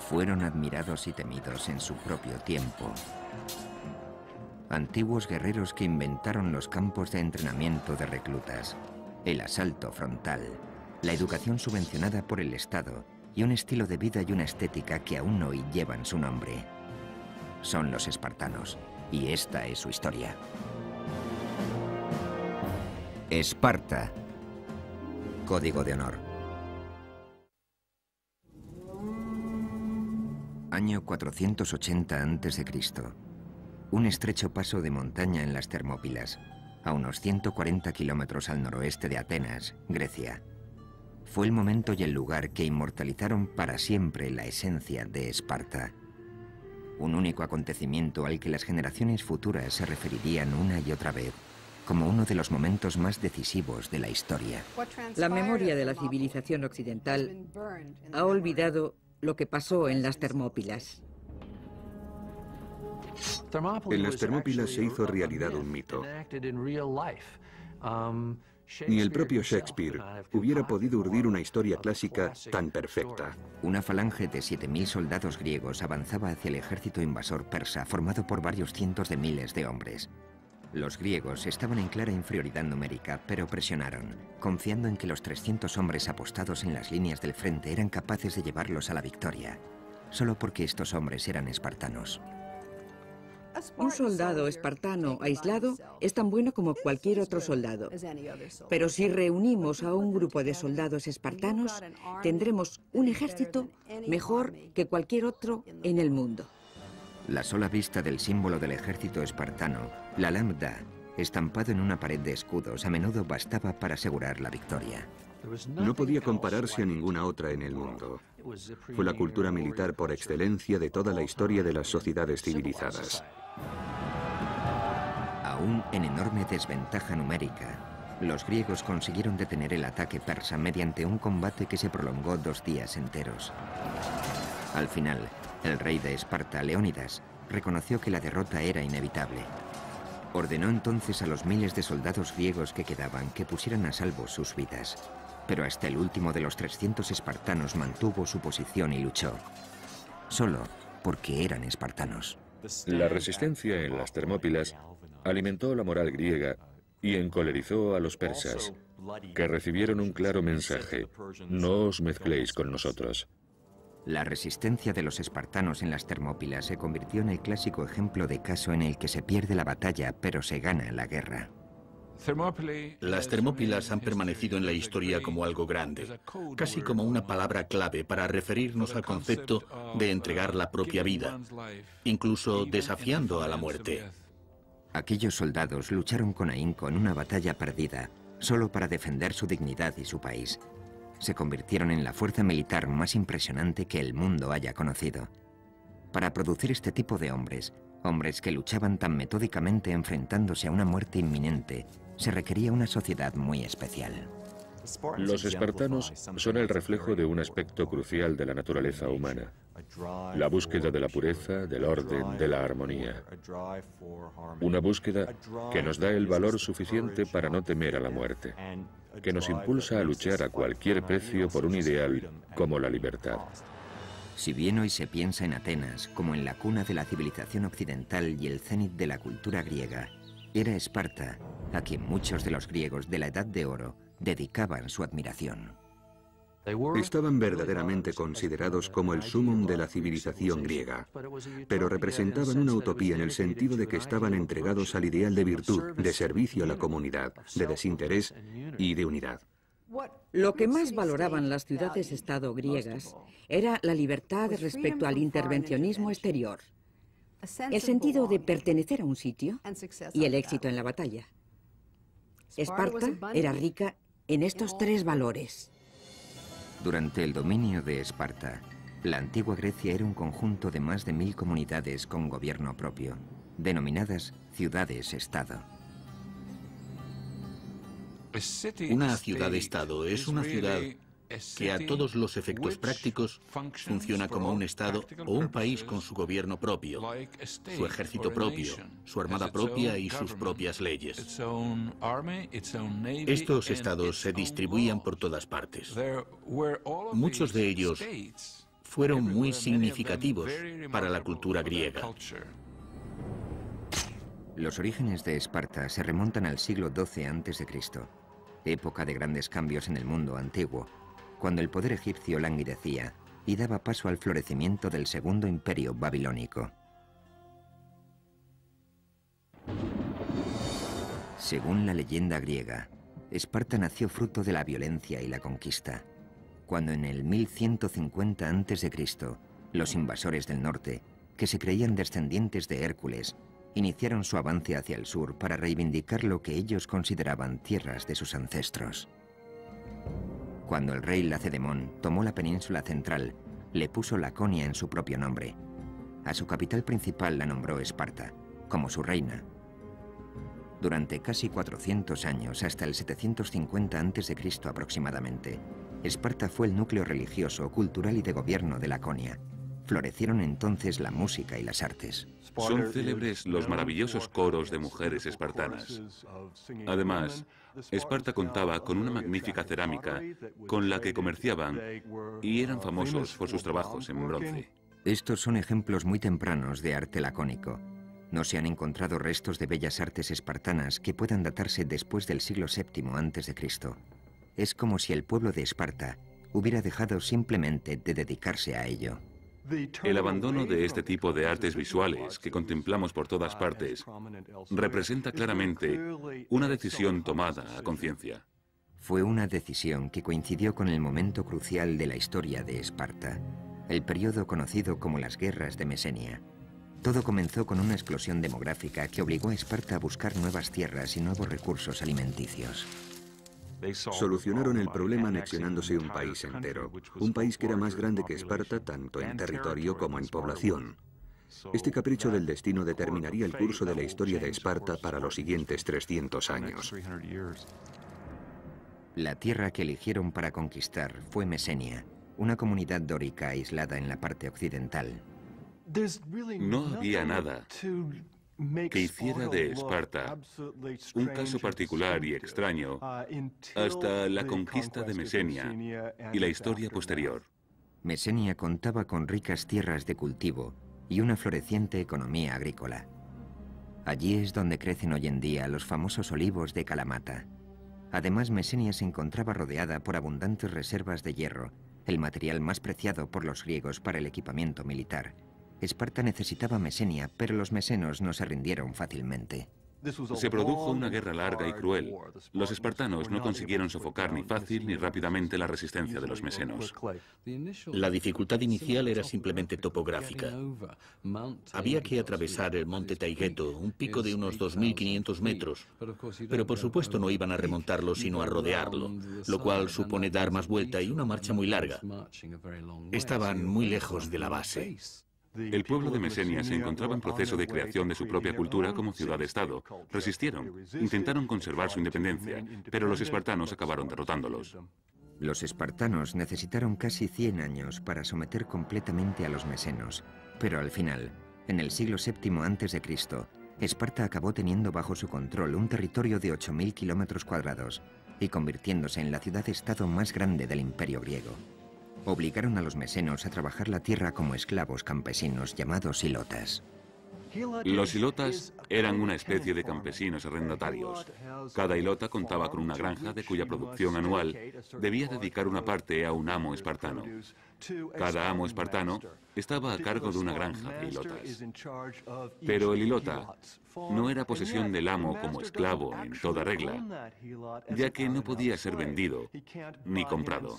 Fueron admirados y temidos en su propio tiempo. Antiguos guerreros que inventaron los campos de entrenamiento de reclutas, el asalto frontal, la educación subvencionada por el Estado y un estilo de vida y una estética que aún hoy llevan su nombre. Son los espartanos, y esta es su historia. Esparta. Código de honor. Año 480 a.C. Un estrecho paso de montaña en las Termópilas, a unos 140 kilómetros al noroeste de Atenas, Grecia. Fue el momento y el lugar que inmortalizaron para siempre la esencia de Esparta. Un único acontecimiento al que las generaciones futuras se referirían una y otra vez como uno de los momentos más decisivos de la historia. La memoria de la civilización occidental ha olvidado lo que pasó en las Termópilas. En las Termópilas se hizo realidad un mito. Ni el propio Shakespeare hubiera podido urdir una historia clásica tan perfecta. Una falange de 7.000 soldados griegos avanzaba hacia el ejército invasor persa, formado por varios cientos de miles de hombres. Los griegos estaban en clara inferioridad numérica, pero presionaron, confiando en que los 300 hombres apostados en las líneas del frente eran capaces de llevarlos a la victoria, solo porque estos hombres eran espartanos. Un soldado espartano aislado es tan bueno como cualquier otro soldado. Pero si reunimos a un grupo de soldados espartanos, tendremos un ejército mejor que cualquier otro en el mundo. La sola vista del símbolo del ejército espartano, la lambda, estampado en una pared de escudos, a menudo bastaba para asegurar la victoria. No podía compararse a ninguna otra en el mundo. Fue la cultura militar por excelencia de toda la historia de las sociedades civilizadas. Aún en enorme desventaja numérica, los griegos consiguieron detener el ataque persa mediante un combate que se prolongó 2 días enteros. Al final, el rey de Esparta, Leónidas, reconoció que la derrota era inevitable. Ordenó entonces a los miles de soldados griegos que quedaban que pusieran a salvo sus vidas. Pero hasta el último de los 300 espartanos mantuvo su posición y luchó. Solo porque eran espartanos. La resistencia en las Termópilas alimentó la moral griega y encolerizó a los persas, que recibieron un claro mensaje: no os mezcléis con nosotros. La resistencia de los espartanos en las Termópilas se convirtió en el clásico ejemplo de caso en el que se pierde la batalla, pero se gana la guerra. Las Termópilas han permanecido en la historia como algo grande, casi como una palabra clave para referirnos al concepto de entregar la propia vida, incluso desafiando a la muerte. Aquellos soldados lucharon con ahínco en una batalla perdida, solo para defender su dignidad y su país. Se convirtieron en la fuerza militar más impresionante que el mundo haya conocido. Para producir este tipo de hombres, hombres que luchaban tan metódicamente enfrentándose a una muerte inminente, se requería una sociedad muy especial. Los espartanos son el reflejo de un aspecto crucial de la naturaleza humana: la búsqueda de la pureza, del orden, de la armonía. Una búsqueda que nos da el valor suficiente para no temer a la muerte, que nos impulsa a luchar a cualquier precio por un ideal como la libertad. Si bien hoy se piensa en Atenas como en la cuna de la civilización occidental y el cénit de la cultura griega, era Esparta a quien muchos de los griegos de la Edad de Oro dedicaban su admiración. Estaban verdaderamente considerados como el sumum de la civilización griega, pero representaban una utopía en el sentido de que estaban entregados al ideal de virtud, de servicio a la comunidad, de desinterés y de unidad. Lo que más valoraban las ciudades-estado griegas era la libertad respecto al intervencionismo exterior, el sentido de pertenecer a un sitio y el éxito en la batalla. Esparta era rica en estos 3 valores. Durante el dominio de Esparta, la antigua Grecia era un conjunto de más de 1000 comunidades con gobierno propio, denominadas ciudades-estado. Una ciudad-estado es una ciudad que a todos los efectos prácticos funciona como un estado o un país con su gobierno propio, su ejército propio, su armada propia y sus propias leyes. Estos estados se distribuían por todas partes. Muchos de ellos fueron muy significativos para la cultura griega. Los orígenes de Esparta se remontan al siglo XII a.C., época de grandes cambios en el mundo antiguo, cuando el poder egipcio languidecía y daba paso al florecimiento del Segundo Imperio Babilónico. Según la leyenda griega, Esparta nació fruto de la violencia y la conquista, cuando en el 1150 a.C., los invasores del norte, que se creían descendientes de Hércules, iniciaron su avance hacia el sur para reivindicar lo que ellos consideraban tierras de sus ancestros. Cuando el rey Lacedemón tomó la península central, le puso Laconia en su propio nombre. A su capital principal la nombró Esparta, como su reina. Durante casi 400 años, hasta el 750 a.C. aproximadamente, Esparta fue el núcleo religioso, cultural y de gobierno de Laconia. Florecieron entonces la música y las artes. Son célebres los maravillosos coros de mujeres espartanas. Además, Esparta contaba con una magnífica cerámica con la que comerciaban y eran famosos por sus trabajos en bronce. Estos son ejemplos muy tempranos de arte lacónico. No se han encontrado restos de bellas artes espartanas que puedan datarse después del siglo VII a.C. Es como si el pueblo de Esparta hubiera dejado simplemente de dedicarse a ello. El abandono de este tipo de artes visuales que contemplamos por todas partes representa claramente una decisión tomada a conciencia. Fue una decisión que coincidió con el momento crucial de la historia de Esparta, el periodo conocido como las Guerras de Mesenia. Todo comenzó con una explosión demográfica que obligó a Esparta a buscar nuevas tierras y nuevos recursos alimenticios. Solucionaron el problema anexionándose un país entero, un país que era más grande que Esparta tanto en territorio como en población. Este capricho del destino determinaría el curso de la historia de Esparta para los siguientes 300 años. La tierra que eligieron para conquistar fue Mesenia, una comunidad dórica aislada en la parte occidental. No había nada que hiciera de Esparta un caso particular y extraño hasta la conquista de Mesenia y la historia posterior. Mesenia contaba con ricas tierras de cultivo y una floreciente economía agrícola. Allí es donde crecen hoy en día los famosos olivos de Kalamata. Además, Mesenia se encontraba rodeada por abundantes reservas de hierro, el material más preciado por los griegos para el equipamiento militar. Esparta necesitaba Mesenia, pero los mesenos no se rindieron fácilmente. Se produjo una guerra larga y cruel. Los espartanos no consiguieron sofocar ni fácil ni rápidamente la resistencia de los mesenos. La dificultad inicial era simplemente topográfica. Había que atravesar el monte Taygeto, un pico de unos 2.500 metros, pero por supuesto no iban a remontarlo sino a rodearlo, lo cual supone dar más vuelta y una marcha muy larga. Estaban muy lejos de la base. El pueblo de Mesenia se encontraba en proceso de creación de su propia cultura como ciudad-estado. Resistieron, intentaron conservar su independencia, pero los espartanos acabaron derrotándolos. Los espartanos necesitaron casi 100 años para someter completamente a los mesenos, pero al final, en el siglo VII a.C., Esparta acabó teniendo bajo su control un territorio de 8.000 kilómetros cuadrados y convirtiéndose en la ciudad-estado más grande del imperio griego. Obligaron a los mesenos a trabajar la tierra como esclavos campesinos llamados hilotas. Los hilotas eran una especie de campesinos arrendatarios. Cada hilota contaba con una granja de cuya producción anual debía dedicar una parte a un amo espartano. Cada amo espartano estaba a cargo de una granja de hilotas. Pero el hilota no era posesión del amo como esclavo en toda regla, ya que no podía ser vendido ni comprado.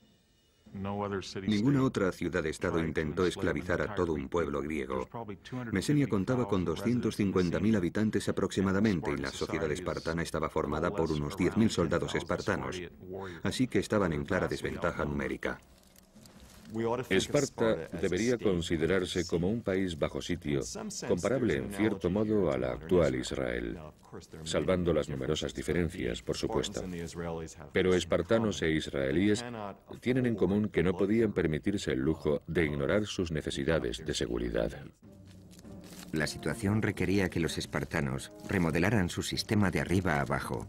Ninguna otra ciudad-estado intentó esclavizar a todo un pueblo griego. Mesenia contaba con 250.000 habitantes aproximadamente y la sociedad espartana estaba formada por unos 10.000 soldados espartanos, así que estaban en clara desventaja numérica. Esparta debería considerarse como un país bajo sitio, comparable en cierto modo a la actual Israel, salvando las numerosas diferencias, por supuesto. Pero espartanos e israelíes tienen en común que no podían permitirse el lujo de ignorar sus necesidades de seguridad. La situación requería que los espartanos remodelaran su sistema de arriba a abajo.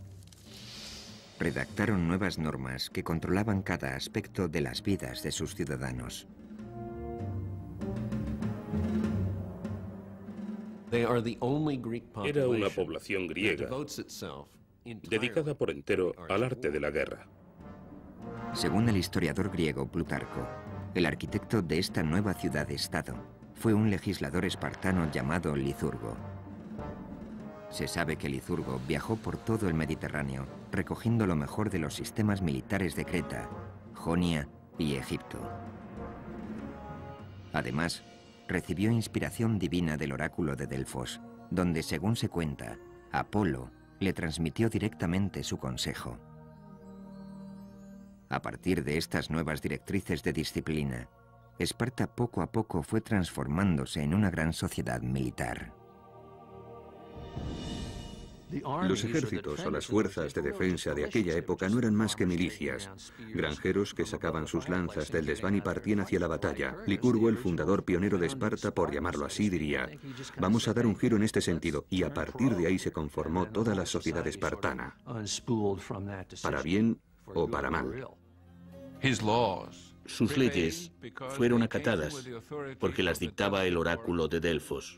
Redactaron nuevas normas que controlaban cada aspecto de las vidas de sus ciudadanos. Era una población griega dedicada por entero al arte de la guerra. Según el historiador griego Plutarco, el arquitecto de esta nueva ciudad-estado fue un legislador espartano llamado Licurgo. Se sabe que Licurgo viajó por todo el Mediterráneo, recogiendo lo mejor de los sistemas militares de Creta, Jonia y Egipto. Además, recibió inspiración divina del oráculo de Delfos, donde, según se cuenta, Apolo le transmitió directamente su consejo. A partir de estas nuevas directrices de disciplina, Esparta poco a poco fue transformándose en una gran sociedad militar. Los ejércitos o las fuerzas de defensa de aquella época no eran más que milicias, granjeros que sacaban sus lanzas del desván y partían hacia la batalla. Licurgo, el fundador pionero de Esparta, por llamarlo así, diría: vamos a dar un giro en este sentido, y a partir de ahí se conformó toda la sociedad espartana, para bien o para mal. Sus leyes fueron acatadas porque las dictaba el oráculo de Delfos,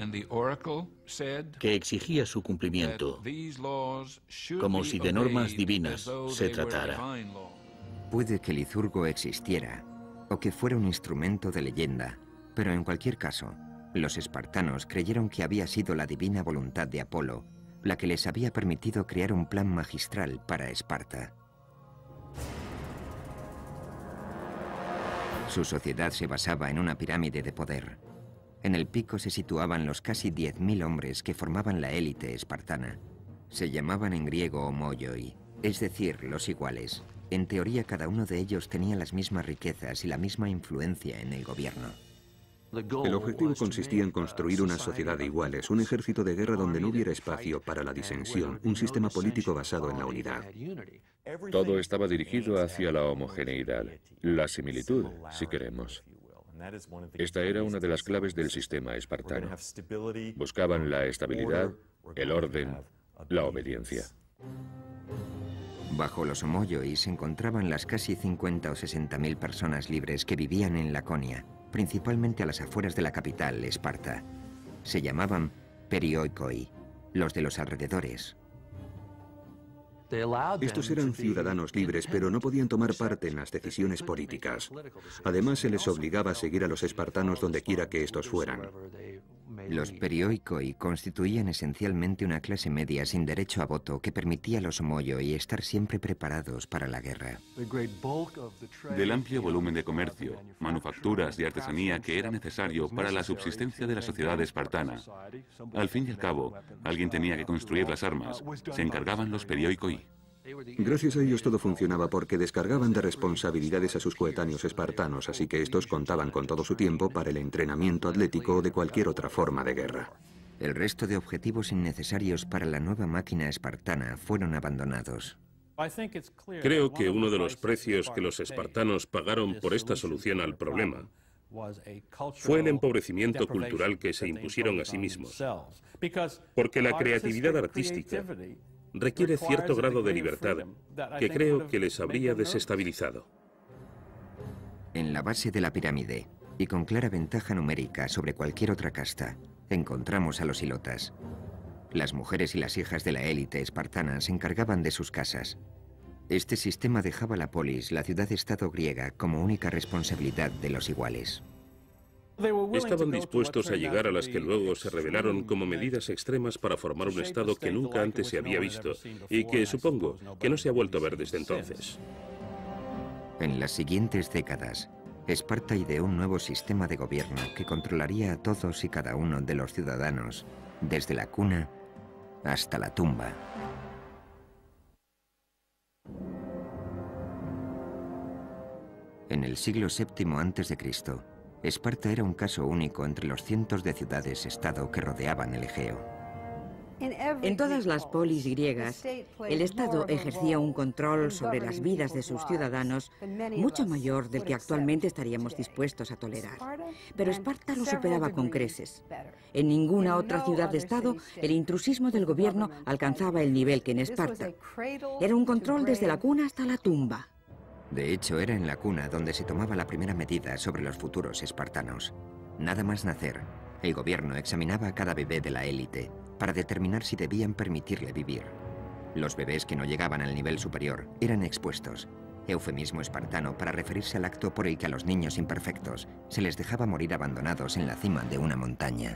que exigía su cumplimiento, como si de normas divinas se tratara. Puede que Licurgo existiera, o que fuera un instrumento de leyenda, pero en cualquier caso, los espartanos creyeron que había sido la divina voluntad de Apolo la que les había permitido crear un plan magistral para Esparta. Su sociedad se basaba en una pirámide de poder. En el pico se situaban los casi 10.000 hombres que formaban la élite espartana. Se llamaban en griego homoioi, es decir, los iguales. En teoría, cada uno de ellos tenía las mismas riquezas y la misma influencia en el gobierno. El objetivo consistía en construir una sociedad de iguales, un ejército de guerra donde no hubiera espacio para la disensión, un sistema político basado en la unidad. Todo estaba dirigido hacia la homogeneidad, la similitud, si queremos. Esta era una de las claves del sistema espartano. Buscaban la estabilidad, el orden, la obediencia. Bajo los homoioi se encontraban las casi 50 o 60.000 personas libres que vivían en Laconia, principalmente a las afueras de la capital, Esparta. Se llamaban perioikoi, los de los alrededores. Estos eran ciudadanos libres, pero no podían tomar parte en las decisiones políticas. Además, se les obligaba a seguir a los espartanos donde quiera que estos fueran. Los perioikoi constituían esencialmente una clase media sin derecho a voto que permitía a los homoioi estar siempre preparados para la guerra. Del amplio volumen de comercio, manufacturas y artesanía que era necesario para la subsistencia de la sociedad espartana, al fin y al cabo, alguien tenía que construir las armas. Se encargaban los perioikoi. Gracias a ellos todo funcionaba porque descargaban de responsabilidades a sus coetáneos espartanos, así que estos contaban con todo su tiempo para el entrenamiento atlético o de cualquier otra forma de guerra. El resto de objetivos innecesarios para la nueva máquina espartana fueron abandonados. Creo que uno de los precios que los espartanos pagaron por esta solución al problema fue el empobrecimiento cultural que se impusieron a sí mismos, porque la creatividad artística requiere cierto grado de libertad que creo que les habría desestabilizado. En la base de la pirámide, y con clara ventaja numérica sobre cualquier otra casta, encontramos a los hilotas. Las mujeres y las hijas de la élite espartana se encargaban de sus casas. Este sistema dejaba la polis, la ciudad-estado griega, como única responsabilidad de los iguales. Estaban dispuestos a llegar a las que luego se revelaron como medidas extremas para formar un estado que nunca antes se había visto y que supongo que no se ha vuelto a ver desde entonces. En las siguientes décadas, Esparta ideó un nuevo sistema de gobierno que controlaría a todos y cada uno de los ciudadanos, desde la cuna hasta la tumba. En el siglo VII a.C., Esparta era un caso único entre los cientos de ciudades-estado que rodeaban el Egeo. En todas las polis griegas, el Estado ejercía un control sobre las vidas de sus ciudadanos mucho mayor del que actualmente estaríamos dispuestos a tolerar. Pero Esparta lo superaba con creces. En ninguna otra ciudad-estado el intrusismo del gobierno alcanzaba el nivel que en Esparta. Era un control desde la cuna hasta la tumba. De hecho, era en la cuna donde se tomaba la primera medida sobre los futuros espartanos. Nada más nacer, El gobierno examinaba a cada bebé de la élite para determinar si debían permitirle vivir. Los bebés que no llegaban al nivel superior eran expuestos, eufemismo espartano para referirse al acto por el que a los niños imperfectos se les dejaba morir abandonados en la cima de una montaña.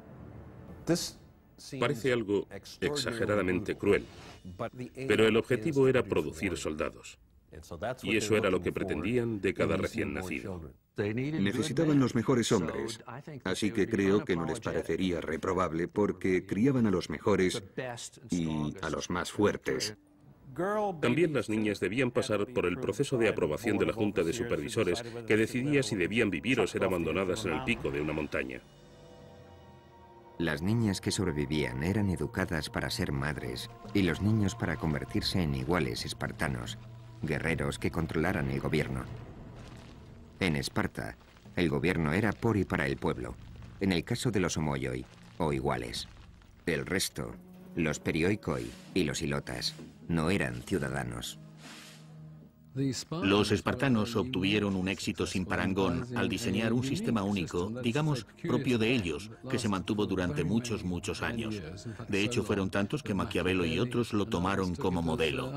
Parece algo exageradamente cruel, pero el objetivo era producir soldados. Y eso era lo que pretendían de cada recién nacido. Necesitaban los mejores hombres, así que creo que no les parecería reprobable porque criaban a los mejores y a los más fuertes. También las niñas debían pasar por el proceso de aprobación de la Junta de Supervisores, que decidía si debían vivir o ser abandonadas en el pico de una montaña. Las niñas que sobrevivían eran educadas para ser madres y los niños para convertirse en iguales espartanos, guerreros que controlaran el gobierno. En Esparta, el gobierno era por y para el pueblo, en el caso de los homoioi, o iguales. El resto, los perioikoi y los ilotas, no eran ciudadanos. Los espartanos obtuvieron un éxito sin parangón al diseñar un sistema único, digamos, propio de ellos, que se mantuvo durante muchos años. De hecho, fueron tantos que Maquiavelo y otros lo tomaron como modelo.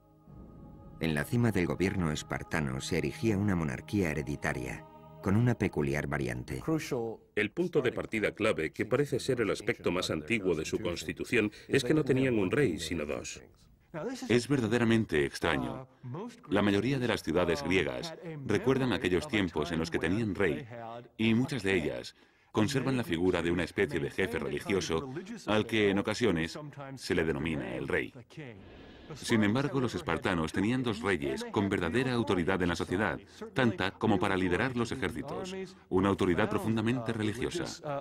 En la cima del gobierno espartano se erigía una monarquía hereditaria, con una peculiar variante. El punto de partida clave, que parece ser el aspecto más antiguo de su constitución, es que no tenían un rey, sino dos. Es verdaderamente extraño. La mayoría de las ciudades griegas recuerdan aquellos tiempos en los que tenían rey, y muchas de ellas conservan la figura de una especie de jefe religioso al que en ocasiones se le denomina el rey. Sin embargo, los espartanos tenían dos reyes con verdadera autoridad en la sociedad, tanta como para liderar los ejércitos, una autoridad profundamente religiosa.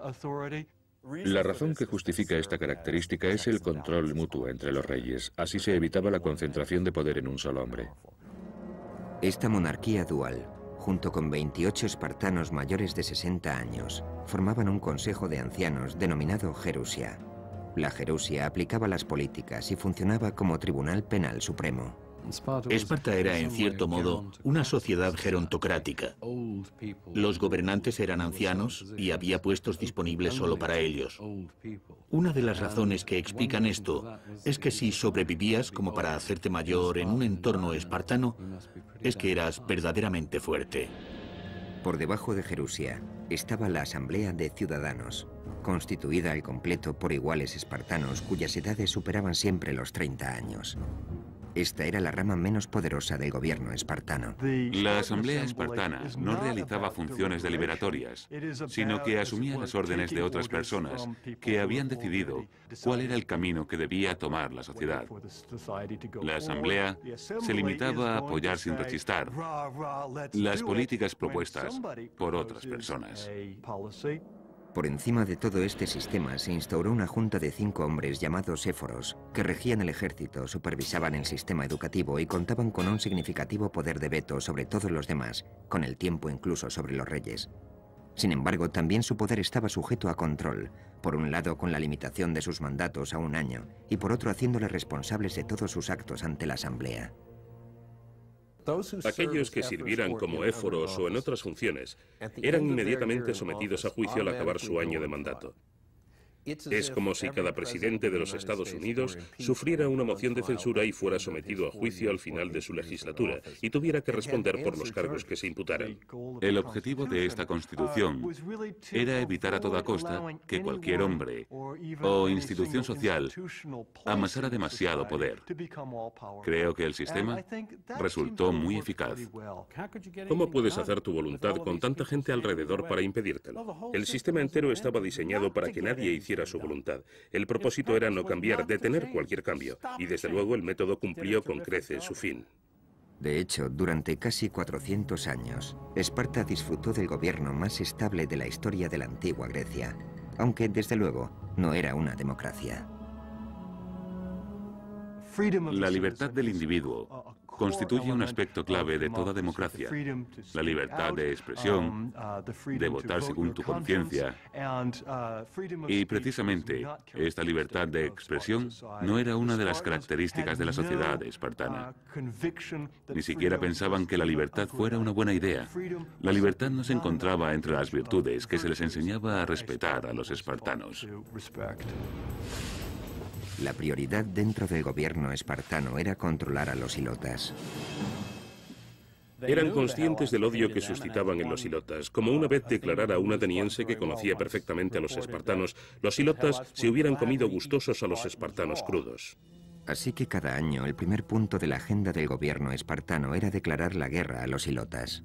La razón que justifica esta característica es el control mutuo entre los reyes. Así se evitaba la concentración de poder en un solo hombre. Esta monarquía dual, junto con 28 espartanos mayores de 60 años, formaban un consejo de ancianos denominado Gerusia. La Gerusia aplicaba las políticas y funcionaba como tribunal penal supremo. Esparta era, en cierto modo, una sociedad gerontocrática. Los gobernantes eran ancianos y había puestos disponibles solo para ellos. Una de las razones que explican esto es que si sobrevivías como para hacerte mayor en un entorno espartano, es que eras verdaderamente fuerte. Por debajo de Gerusia estaba la Asamblea de Ciudadanos, constituida al completo por iguales espartanos cuyas edades superaban siempre los 30 años. Esta era la rama menos poderosa del gobierno espartano. La asamblea espartana no realizaba funciones deliberatorias, sino que asumía las órdenes de otras personas que habían decidido cuál era el camino que debía tomar la sociedad. La asamblea se limitaba a apoyar sin rechistar las políticas propuestas por otras personas. Por encima de todo este sistema se instauró una junta de 5 hombres llamados éforos, que regían el ejército, supervisaban el sistema educativo y contaban con un significativo poder de veto sobre todos los demás, con el tiempo incluso sobre los reyes. Sin embargo, también su poder estaba sujeto a control, por un lado con la limitación de sus mandatos a 1 año, y por otro haciéndoles responsables de todos sus actos ante la asamblea. Aquellos que sirvieran como éforos o en otras funciones eran inmediatamente sometidos a juicio al acabar su año de mandato. Es como si cada presidente de los Estados Unidos sufriera una moción de censura y fuera sometido a juicio al final de su legislatura y tuviera que responder por los cargos que se imputaran. El objetivo de esta Constitución era evitar a toda costa que cualquier hombre o institución social amasara demasiado poder. Creo que el sistema resultó muy eficaz. ¿Cómo puedes hacer tu voluntad con tanta gente alrededor para impedírtelo? El sistema entero estaba diseñado para que nadie hiciera su voluntad. El propósito era no cambiar, detener cualquier cambio, y desde luego el método cumplió con creces su fin. De hecho, durante casi 400 años, Esparta disfrutó del gobierno más estable de la historia de la antigua Grecia, aunque desde luego no era una democracia. La libertad del individuo constituye un aspecto clave de toda democracia. La libertad de expresión, de votar según tu conciencia. Y precisamente esta libertad de expresión no era una de las características de la sociedad espartana. Ni siquiera pensaban que la libertad fuera una buena idea. La libertad no se encontraba entre las virtudes que se les enseñaba a respetar a los espartanos. La prioridad dentro del gobierno espartano era controlar a los ilotas. Eran conscientes del odio que suscitaban en los ilotas. Como una vez declarara un ateniense que conocía perfectamente a los espartanos, los ilotas se hubieran comido gustosos a los espartanos crudos. Así que cada año el primer punto de la agenda del gobierno espartano era declarar la guerra a los ilotas.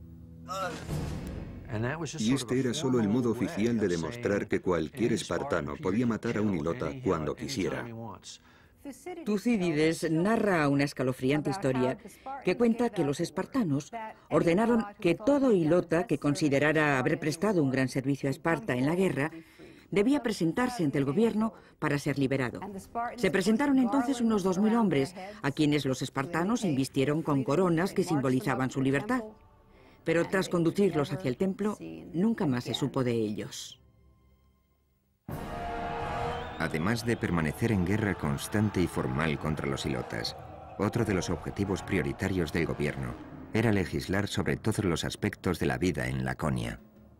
Y este era solo el modo oficial de demostrar que cualquier espartano podía matar a un ilota cuando quisiera. Tucídides narra una escalofriante historia que cuenta que los espartanos ordenaron que todo ilota que considerara haber prestado un gran servicio a Esparta en la guerra debía presentarse ante el gobierno para ser liberado. Se presentaron entonces unos 2000 hombres, a quienes los espartanos invistieron con coronas que simbolizaban su libertad. Pero tras conducirlos hacia el templo, nunca más se supo de ellos. Además de permanecer en guerra constante y formal contra los ilotas, otro de los objetivos prioritarios del gobierno era legislar sobre todos los aspectos de la vida en Laconia.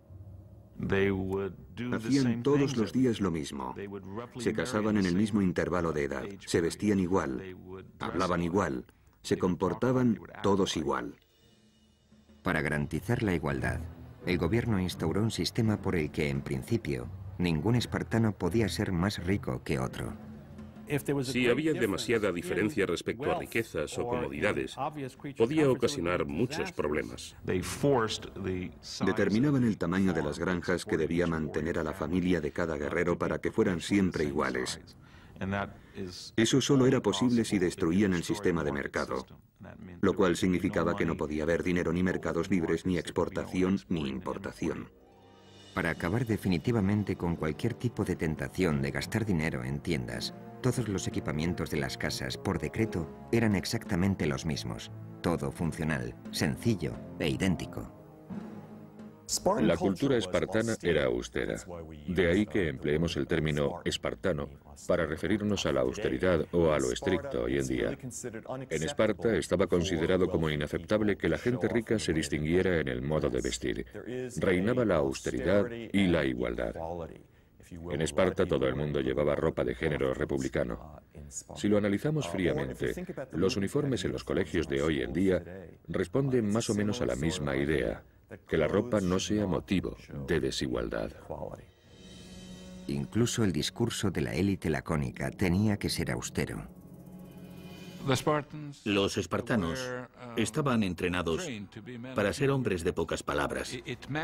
Hacían todos los días lo mismo. Se casaban en el mismo intervalo de edad, se vestían igual, hablaban igual, se comportaban todos igual. Para garantizar la igualdad, el gobierno instauró un sistema por el que, en principio, ningún espartano podía ser más rico que otro. Si había demasiada diferencia respecto a riquezas o comodidades, podía ocasionar muchos problemas. Determinaban el tamaño de las granjas que debía mantener a la familia de cada guerrero para que fueran siempre iguales. Eso solo era posible si destruían el sistema de mercado, lo cual significaba que no podía haber dinero ni mercados libres, ni exportación ni importación. Para acabar definitivamente con cualquier tipo de tentación de gastar dinero en tiendas, todos los equipamientos de las casas, por decreto, eran exactamente los mismos. Todo funcional, sencillo e idéntico. La cultura espartana era austera. De ahí que empleemos el término espartano para referirnos a la austeridad o a lo estricto hoy en día. En Esparta estaba considerado como inaceptable que la gente rica se distinguiera en el modo de vestir. Reinaba la austeridad y la igualdad. En Esparta todo el mundo llevaba ropa de género republicano. Si lo analizamos fríamente, los uniformes en los colegios de hoy en día responden más o menos a la misma idea, que la ropa no sea motivo de desigualdad. Incluso el discurso de la élite lacónica tenía que ser austero. Los espartanos estaban entrenados para ser hombres de pocas palabras.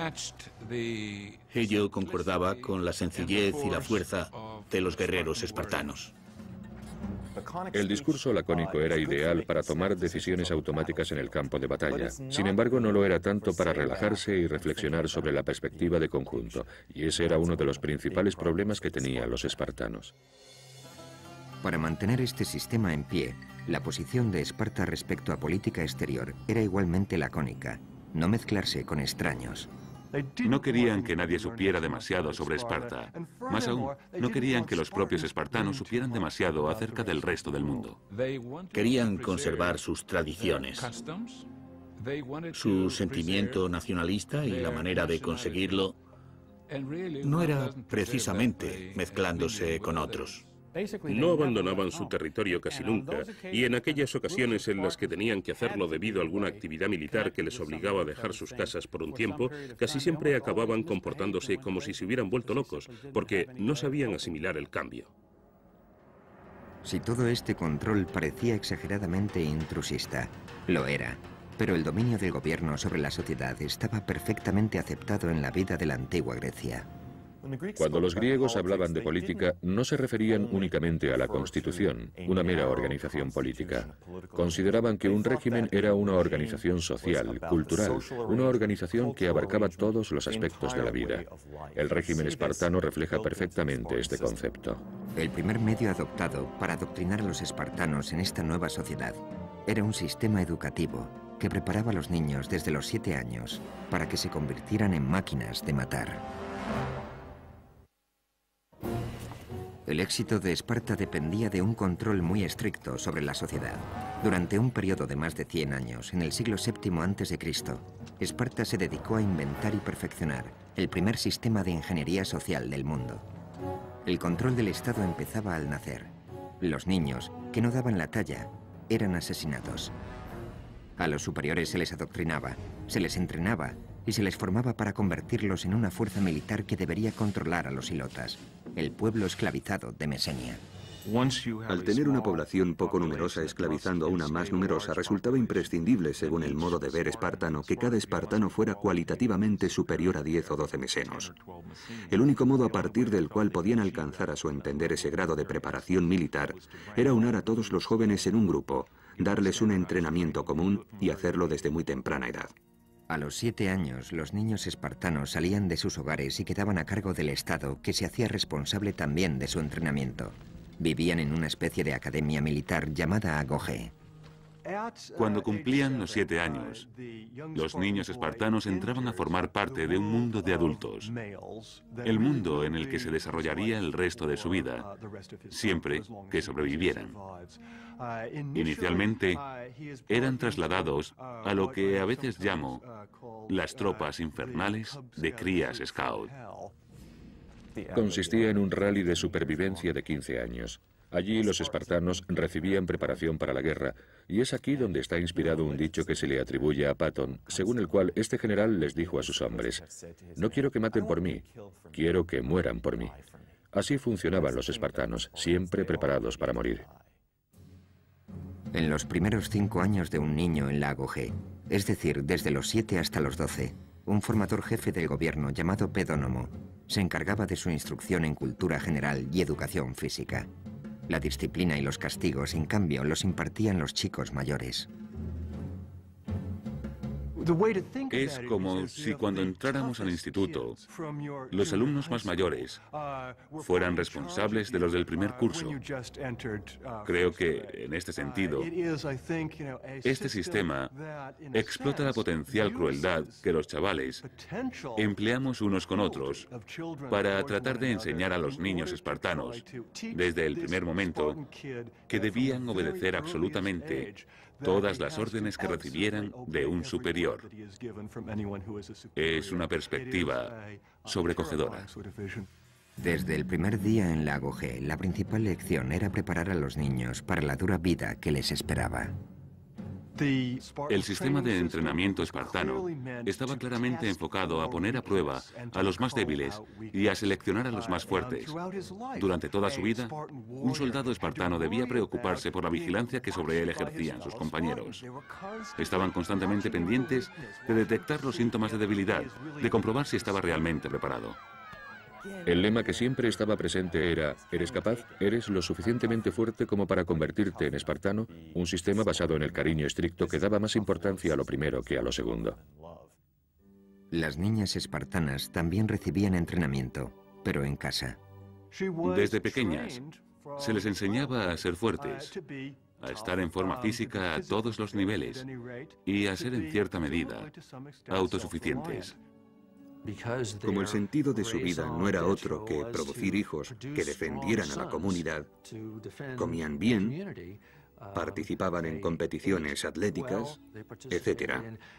Ello concordaba con la sencillez y la fuerza de los guerreros espartanos. El discurso lacónico era ideal para tomar decisiones automáticas en el campo de batalla. Sin embargo, no lo era tanto para relajarse y reflexionar sobre la perspectiva de conjunto, y ese era uno de los principales problemas que tenían los espartanos. Para mantener este sistema en pie, la posición de Esparta respecto a política exterior era igualmente lacónica: no mezclarse con extraños. No querían que nadie supiera demasiado sobre Esparta. Más aún, no querían que los propios espartanos supieran demasiado acerca del resto del mundo. Querían conservar sus tradiciones, su sentimiento nacionalista, y la manera de conseguirlo no era precisamente mezclándose con otros. No abandonaban su territorio casi nunca, y en aquellas ocasiones en las que tenían que hacerlo debido a alguna actividad militar que les obligaba a dejar sus casas por un tiempo, casi siempre acababan comportándose como si se hubieran vuelto locos, porque no sabían asimilar el cambio. Si todo este control parecía exageradamente intrusista, lo era, pero el dominio del gobierno sobre la sociedad estaba perfectamente aceptado en la vida de la antigua Grecia. Cuando los griegos hablaban de política, no se referían únicamente a la Constitución, una mera organización política. Consideraban que un régimen era una organización social, cultural, una organización que abarcaba todos los aspectos de la vida. El régimen espartano refleja perfectamente este concepto. El primer medio adoptado para adoctrinar a los espartanos en esta nueva sociedad era un sistema educativo que preparaba a los niños desde los 7 años para que se convirtieran en máquinas de matar. El éxito de Esparta dependía de un control muy estricto sobre la sociedad. Durante un periodo de más de 100 años, en el siglo VII a.C., Esparta se dedicó a inventar y perfeccionar el primer sistema de ingeniería social del mundo. El control del Estado empezaba al nacer. Los niños, que no daban la talla, eran asesinados. A los superiores se les adoctrinaba, se les entrenaba y se les formaba para convertirlos en una fuerza militar que debería controlar a los ilotas, el pueblo esclavizado de Mesenia. Al tener una población poco numerosa esclavizando a una más numerosa, resultaba imprescindible, según el modo de ver espartano, que cada espartano fuera cualitativamente superior a 10 o 12 mesenos. El único modo a partir del cual podían alcanzar a su entender ese grado de preparación militar era unar a todos los jóvenes en un grupo, darles un entrenamiento común y hacerlo desde muy temprana edad. A los 7 años, los niños espartanos salían de sus hogares y quedaban a cargo del Estado, que se hacía responsable también de su entrenamiento. Vivían en una especie de academia militar llamada Agogé. Cuando cumplían los 7 años, los niños espartanos entraban a formar parte de un mundo de adultos, el mundo en el que se desarrollaría el resto de su vida, siempre que sobrevivieran. Inicialmente, eran trasladados a lo que a veces llamo las tropas infernales de crías scout. Consistía en un rally de supervivencia de 15 años. Allí los espartanos recibían preparación para la guerra, y es aquí donde está inspirado un dicho que se le atribuye a Patton, según el cual este general les dijo a sus hombres: «No quiero que maten por mí, quiero que mueran por mí». Así funcionaban los espartanos, siempre preparados para morir. En los primeros 5 años de un niño en la Agogé, es decir, desde los 7 hasta los 12, un formador jefe del gobierno llamado pedónomo se encargaba de su instrucción en cultura general y educación física. La disciplina y los castigos, en cambio, los impartían los chicos mayores. Es como si cuando entráramos al instituto, los alumnos más mayores fueran responsables de los del primer curso. Creo que, en este sentido, este sistema explota la potencial crueldad que los chavales empleamos unos con otros para tratar de enseñar a los niños espartanos, desde el primer momento, que debían obedecer absolutamente todas las órdenes que recibieran de un superior. Es una perspectiva sobrecogedora. Desde el primer día en la Agogé, la principal lección era preparar a los niños para la dura vida que les esperaba. El sistema de entrenamiento espartano estaba claramente enfocado a poner a prueba a los más débiles y a seleccionar a los más fuertes. Durante toda su vida, un soldado espartano debía preocuparse por la vigilancia que sobre él ejercían sus compañeros. Estaban constantemente pendientes de detectar los síntomas de debilidad, de comprobar si estaba realmente preparado. El lema que siempre estaba presente era: ¿eres capaz? ¿Eres lo suficientemente fuerte como para convertirte en espartano? Un sistema basado en el cariño estricto que daba más importancia a lo primero que a lo segundo. Las niñas espartanas también recibían entrenamiento, pero en casa. Desde pequeñas, se les enseñaba a ser fuertes, a estar en forma física a todos los niveles y a ser, en cierta medida, autosuficientes. Como el sentido de su vida no era otro que producir hijos que defendieran a la comunidad, comían bien, participaban en competiciones atléticas, etc.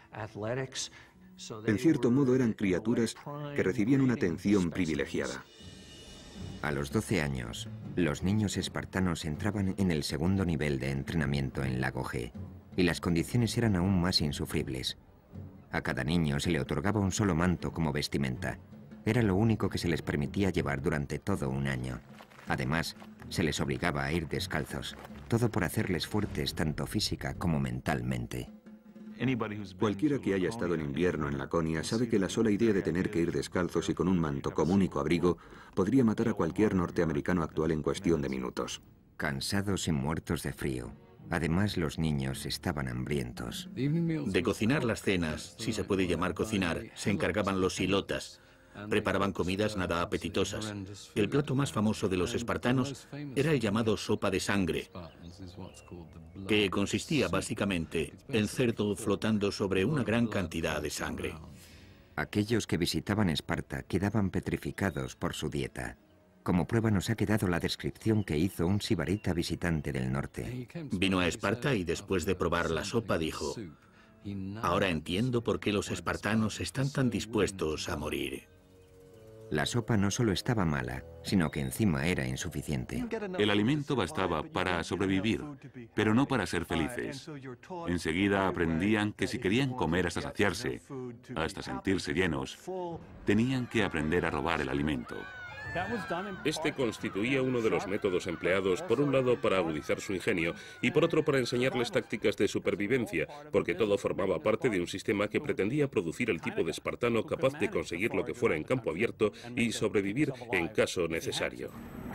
En cierto modo eran criaturas que recibían una atención privilegiada. A los 12 años, los niños espartanos entraban en el segundo nivel de entrenamiento en la Agogé, y las condiciones eran aún más insufribles. A cada niño se le otorgaba un solo manto como vestimenta. Era lo único que se les permitía llevar durante todo un año. Además, se les obligaba a ir descalzos, todo por hacerles fuertes tanto física como mentalmente. Cualquiera que haya estado en invierno en Laconia sabe que la sola idea de tener que ir descalzos y con un manto como único abrigo podría matar a cualquier norteamericano actual en cuestión de minutos. Cansados y muertos de frío. Además, los niños estaban hambrientos. De cocinar las cenas, si se puede llamar cocinar, se encargaban los ilotas. Preparaban comidas nada apetitosas. El plato más famoso de los espartanos era el llamado sopa de sangre, que consistía básicamente en cerdo flotando sobre una gran cantidad de sangre. Aquellos que visitaban Esparta quedaban petrificados por su dieta. Como prueba nos ha quedado la descripción que hizo un sibarita visitante del norte. Vino a Esparta y después de probar la sopa dijo: ahora entiendo por qué los espartanos están tan dispuestos a morir. La sopa no solo estaba mala, sino que encima era insuficiente. El alimento bastaba para sobrevivir, pero no para ser felices. Enseguida aprendían que si querían comer hasta saciarse, hasta sentirse llenos, tenían que aprender a robar el alimento. Este constituía uno de los métodos empleados, por un lado para agudizar su ingenio y por otro para enseñarles tácticas de supervivencia, porque todo formaba parte de un sistema que pretendía producir el tipo de espartano capaz de conseguir lo que fuera en campo abierto y sobrevivir en caso necesario.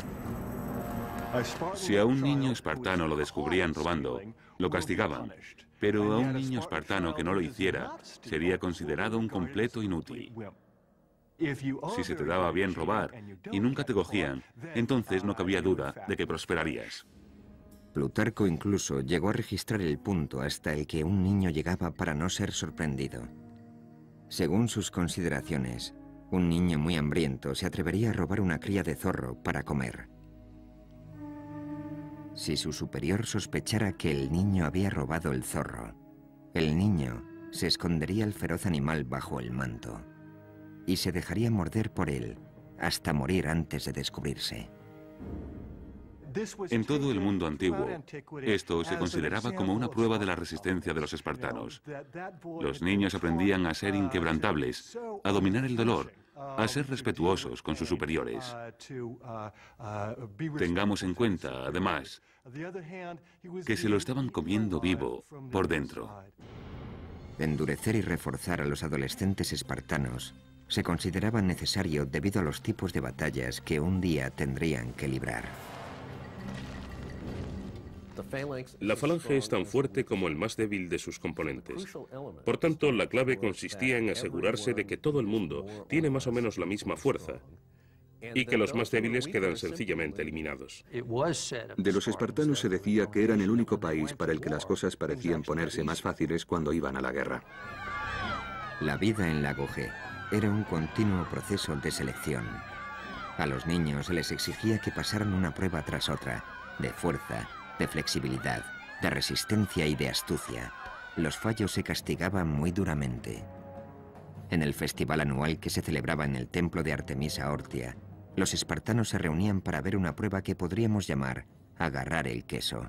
Si a un niño espartano lo descubrían robando, lo castigaban, pero a un niño espartano que no lo hiciera sería considerado un completo inútil. Si se te daba bien robar y nunca te cogían, entonces no cabía duda de que prosperarías. Plutarco incluso llegó a registrar el punto hasta el que un niño llegaba para no ser sorprendido. Según sus consideraciones, un niño muy hambriento se atrevería a robar una cría de zorro para comer. Si su superior sospechara que el niño había robado el zorro, el niño se escondería el feroz animal bajo el manto y se dejaría morder por él hasta morir antes de descubrirse. En todo el mundo antiguo, esto se consideraba como una prueba de la resistencia de los espartanos. Los niños aprendían a ser inquebrantables, a dominar el dolor, a ser respetuosos con sus superiores. Tengamos en cuenta, además, que se lo estaban comiendo vivo por dentro. Endurecer y reforzar a los adolescentes espartanos se consideraba necesario debido a los tipos de batallas que un día tendrían que librar. La falange es tan fuerte como el más débil de sus componentes. Por tanto, la clave consistía en asegurarse de que todo el mundo tiene más o menos la misma fuerza y que los más débiles quedan sencillamente eliminados. De los espartanos se decía que eran el único país para el que las cosas parecían ponerse más fáciles cuando iban a la guerra. La vida en Lago G era un continuo proceso de selección. A los niños se les exigía que pasaran una prueba tras otra, de fuerza, de flexibilidad, de resistencia y de astucia. Los fallos se castigaban muy duramente. En el festival anual que se celebraba en el templo de Artemisa Ortia, los espartanos se reunían para ver una prueba que podríamos llamar agarrar el queso.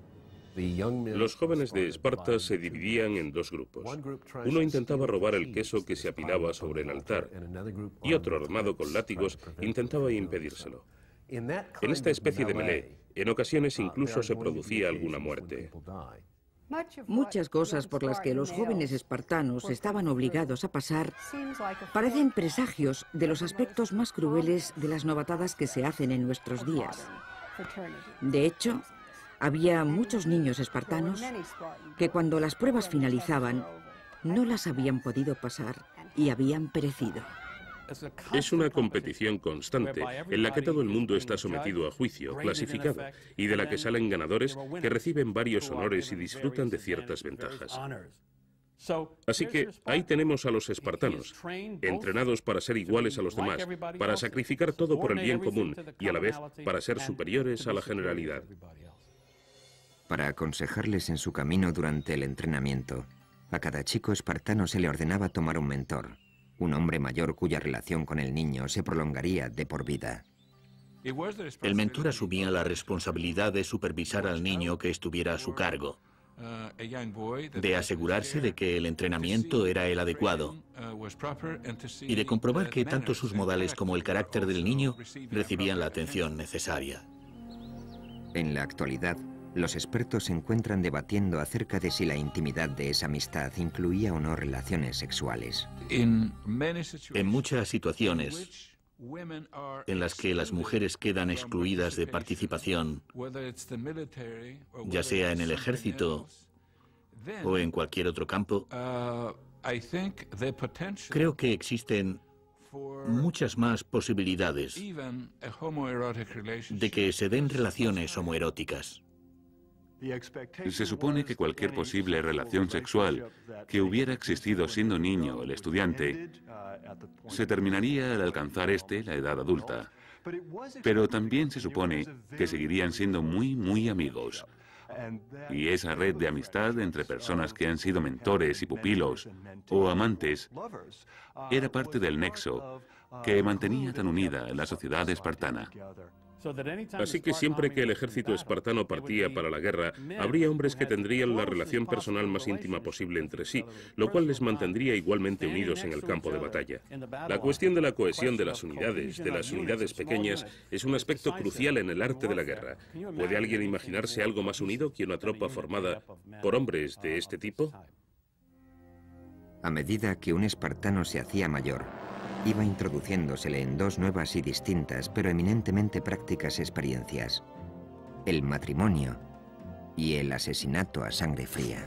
Los jóvenes de Esparta se dividían en dos grupos. Uno intentaba robar el queso que se apilaba sobre el altar y otro, armado con látigos, intentaba impedírselo. En esta especie de melee, en ocasiones incluso se producía alguna muerte. Muchas cosas por las que los jóvenes espartanos estaban obligados a pasar parecen presagios de los aspectos más crueles de las novatadas que se hacen en nuestros días. De hecho, había muchos niños espartanos que cuando las pruebas finalizaban no las habían podido pasar y habían perecido. Es una competición constante en la que todo el mundo está sometido a juicio, clasificado, y de la que salen ganadores que reciben varios honores y disfrutan de ciertas ventajas. Así que ahí tenemos a los espartanos, entrenados para ser iguales a los demás, para sacrificar todo por el bien común y a la vez para ser superiores a la generalidad. Para aconsejarles en su camino durante el entrenamiento, a cada chico espartano se le ordenaba tomar un mentor, un hombre mayor cuya relación con el niño se prolongaría de por vida. El mentor asumía la responsabilidad de supervisar al niño que estuviera a su cargo, de asegurarse de que el entrenamiento era el adecuado y de comprobar que tanto sus modales como el carácter del niño recibían la atención necesaria. En la actualidad, los expertos se encuentran debatiendo acerca de si la intimidad de esa amistad incluía o no relaciones sexuales. En muchas situaciones en las que las mujeres quedan excluidas de participación, ya sea en el ejército o en cualquier otro campo, creo que existen muchas más posibilidades de que se den relaciones homoeróticas. Se supone que cualquier posible relación sexual que hubiera existido siendo niño el estudiante se terminaría al alcanzar la edad adulta. Pero también se supone que seguirían siendo muy amigos. Y esa red de amistad entre personas que han sido mentores y pupilos o amantes era parte del nexo que mantenía tan unida la sociedad espartana. Así que siempre que el ejército espartano partía para la guerra, habría hombres que tendrían la relación personal más íntima posible entre sí, lo cual les mantendría igualmente unidos en el campo de batalla. La cuestión de la cohesión de las unidades pequeñas, es un aspecto crucial en el arte de la guerra. ¿Puede alguien imaginarse algo más unido que una tropa formada por hombres de este tipo? A medida que un espartano se hacía mayor, iba introduciéndosele en dos nuevas y distintas, pero eminentemente prácticas experiencias: el matrimonio y el asesinato a sangre fría.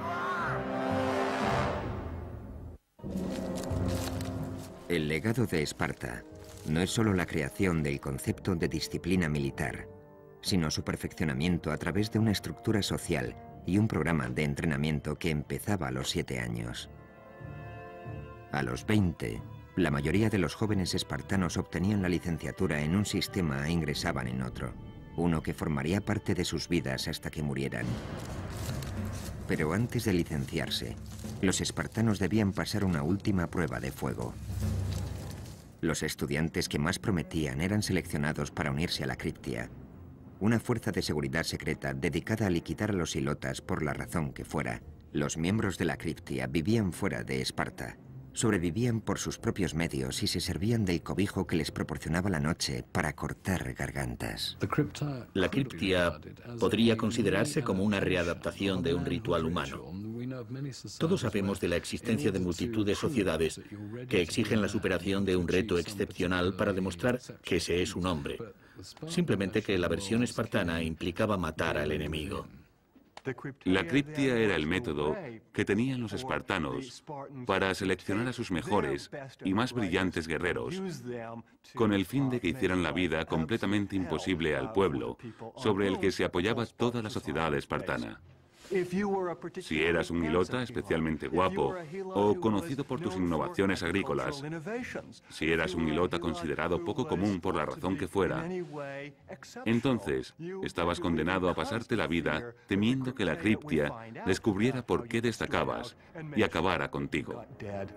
El legado de Esparta no es solo la creación del concepto de disciplina militar, sino su perfeccionamiento a través de una estructura social y un programa de entrenamiento que empezaba a los 7 años. A los 20, la mayoría de los jóvenes espartanos obtenían la licenciatura en un sistema e ingresaban en otro, uno que formaría parte de sus vidas hasta que murieran. Pero antes de licenciarse, los espartanos debían pasar una última prueba de fuego. Los estudiantes que más prometían eran seleccionados para unirse a la Criptia, una fuerza de seguridad secreta dedicada a liquidar a los ilotas por la razón que fuera. Los miembros de la Criptia vivían fuera de Esparta. Sobrevivían por sus propios medios y se servían del cobijo que les proporcionaba la noche para cortar gargantas. La criptia podría considerarse como una readaptación de un ritual humano. Todos sabemos de la existencia de multitud de sociedades que exigen la superación de un reto excepcional para demostrar que se es un hombre. Simplemente que la versión espartana implicaba matar al enemigo. La criptia era el método que tenían los espartanos para seleccionar a sus mejores y más brillantes guerreros, con el fin de que hicieran la vida completamente imposible al pueblo sobre el que se apoyaba toda la sociedad espartana. Si eras un hilota especialmente guapo o conocido por tus innovaciones agrícolas, si eras un hilota considerado poco común por la razón que fuera, entonces estabas condenado a pasarte la vida temiendo que la criptia descubriera por qué destacabas y acabara contigo.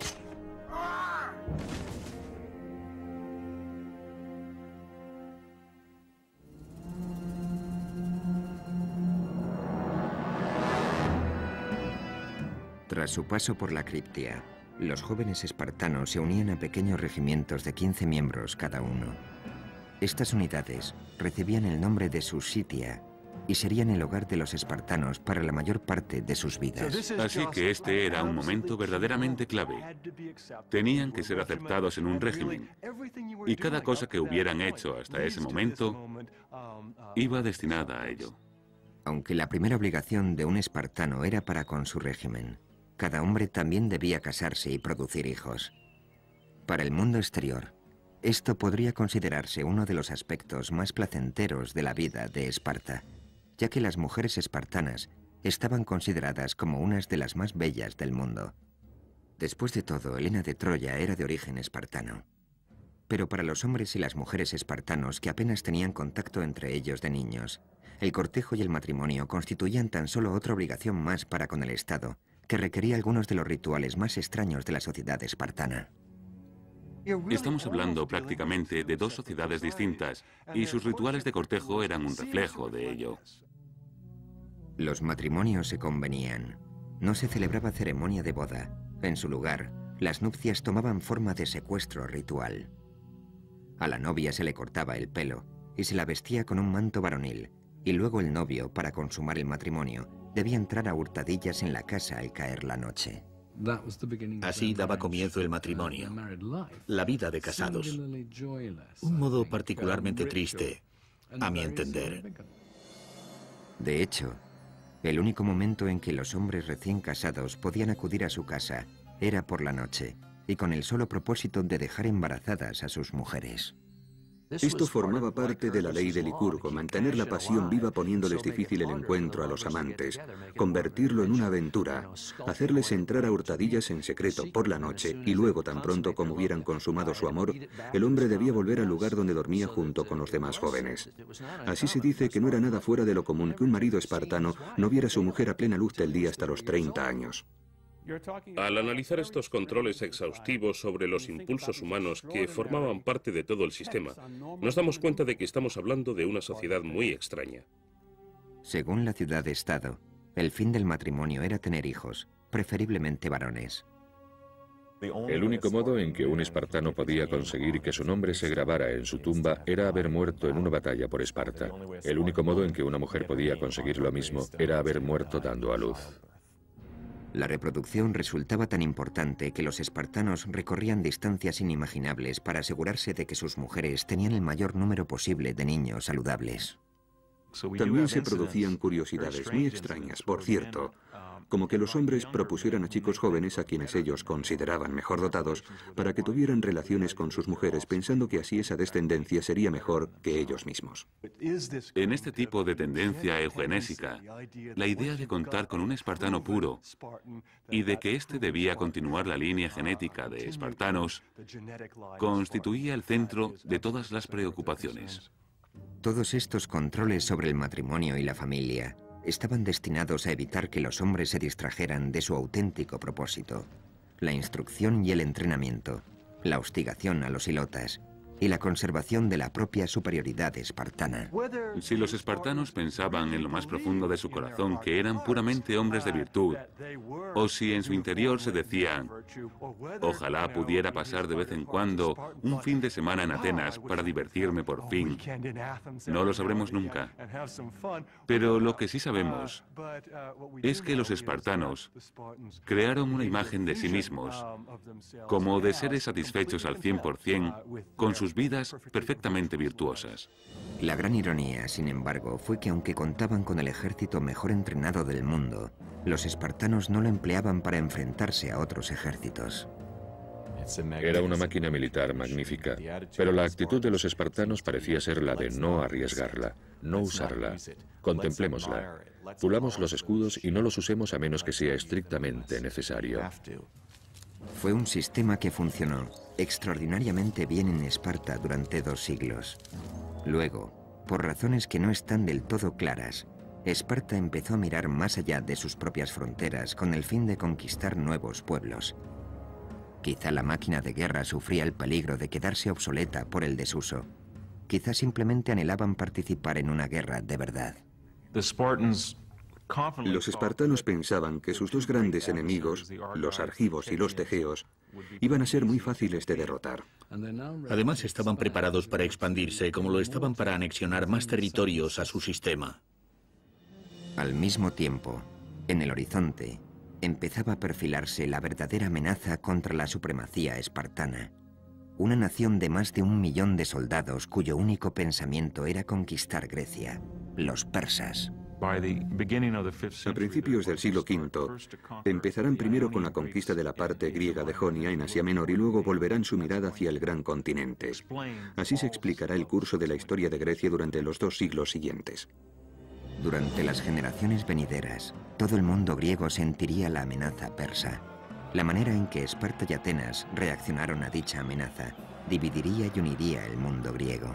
Tras su paso por la Criptia, los jóvenes espartanos se unían a pequeños regimientos de 15 miembros cada uno. Estas unidades recibían el nombre de Susitia y serían el hogar de los espartanos para la mayor parte de sus vidas. Así que este era un momento verdaderamente clave. Tenían que ser aceptados en un régimen, y cada cosa que hubieran hecho hasta ese momento iba destinada a ello. Aunque la primera obligación de un espartano era para con su régimen, cada hombre también debía casarse y producir hijos. Para el mundo exterior, esto podría considerarse uno de los aspectos más placenteros de la vida de Esparta, ya que las mujeres espartanas estaban consideradas como unas de las más bellas del mundo. Después de todo, Helena de Troya era de origen espartano. Pero para los hombres y las mujeres espartanos que apenas tenían contacto entre ellos de niños, el cortejo y el matrimonio constituían tan solo otra obligación más para con el Estado, que requería algunos de los rituales más extraños de la sociedad espartana. Estamos hablando prácticamente de dos sociedades distintas, y sus rituales de cortejo eran un reflejo de ello. Los matrimonios se convenían. No se celebraba ceremonia de boda. En su lugar, las nupcias tomaban forma de secuestro ritual. A la novia se le cortaba el pelo y se la vestía con un manto varonil, y luego el novio, para consumar el matrimonio, debía entrar a hurtadillas en la casa al caer la noche. Así daba comienzo el matrimonio, la vida de casados. Un modo particularmente triste, a mi entender. De hecho, el único momento en que los hombres recién casados podían acudir a su casa era por la noche, y con el solo propósito de dejar embarazadas a sus mujeres. Esto formaba parte de la ley de Licurgo, mantener la pasión viva poniéndoles difícil el encuentro a los amantes, convertirlo en una aventura, hacerles entrar a hurtadillas en secreto por la noche y luego, tan pronto como hubieran consumado su amor, el hombre debía volver al lugar donde dormía junto con los demás jóvenes. Así se dice que no era nada fuera de lo común que un marido espartano no viera a su mujer a plena luz del día hasta los 30 años. Al analizar estos controles exhaustivos sobre los impulsos humanos que formaban parte de todo el sistema, nos damos cuenta de que estamos hablando de una sociedad muy extraña. Según la ciudad-estado, el fin del matrimonio era tener hijos, preferiblemente varones. El único modo en que un espartano podía conseguir que su nombre se grabara en su tumba era haber muerto en una batalla por Esparta. El único modo en que una mujer podía conseguir lo mismo era haber muerto dando a luz. La reproducción resultaba tan importante que los espartanos recorrían distancias inimaginables para asegurarse de que sus mujeres tenían el mayor número posible de niños saludables. También se producían curiosidades muy extrañas, por cierto, como que los hombres propusieran a chicos jóvenes a quienes ellos consideraban mejor dotados para que tuvieran relaciones con sus mujeres pensando que así esa descendencia sería mejor que ellos mismos. En este tipo de tendencia eugenésica, la idea de contar con un espartano puro y de que éste debía continuar la línea genética de espartanos constituía el centro de todas las preocupaciones. Todos estos controles sobre el matrimonio y la familia estaban destinados a evitar que los hombres se distrajeran de su auténtico propósito: la instrucción y el entrenamiento, la hostigación a los ilotas y la conservación de la propia superioridad espartana. Si los espartanos pensaban en lo más profundo de su corazón que eran puramente hombres de virtud, o si en su interior se decían, ojalá pudiera pasar de vez en cuando un fin de semana en Atenas para divertirme por fin, no lo sabremos nunca. Pero lo que sí sabemos es que los espartanos crearon una imagen de sí mismos como de seres satisfechos al 100% con sus vidas perfectamente virtuosas. La gran ironía, sin embargo, fue que aunque contaban con el ejército mejor entrenado del mundo, los espartanos no lo empleaban para enfrentarse a otros ejércitos. Era una máquina militar magnífica, pero la actitud de los espartanos parecía ser la de no arriesgarla, no usarla. Contemplémosla. Pulamos los escudos y no los usemos a menos que sea estrictamente necesario. Fue un sistema que funcionó extraordinariamente bien en Esparta durante 2 siglos. Luego, por razones que no están del todo claras, Esparta empezó a mirar más allá de sus propias fronteras con el fin de conquistar nuevos pueblos. Quizá la máquina de guerra sufría el peligro de quedarse obsoleta por el desuso. Quizá simplemente anhelaban participar en una guerra de verdad. Los espartanos pensaban que sus dos grandes enemigos, los argivos y los tegeos, iban a ser muy fáciles de derrotar. Además, estaban preparados para expandirse, como lo estaban para anexionar más territorios a su sistema. Al mismo tiempo, en el horizonte, empezaba a perfilarse la verdadera amenaza contra la supremacía espartana. Una nación de más de 1 millón de soldados cuyo único pensamiento era conquistar Grecia, los persas. A principios del siglo V, empezarán primero con la conquista de la parte griega de Jonia en Asia Menor y luego volverán su mirada hacia el gran continente. Así se explicará el curso de la historia de Grecia durante los 2 siglos siguientes. Durante las generaciones venideras, todo el mundo griego sentiría la amenaza persa. La manera en que Esparta y Atenas reaccionaron a dicha amenaza dividiría y uniría el mundo griego.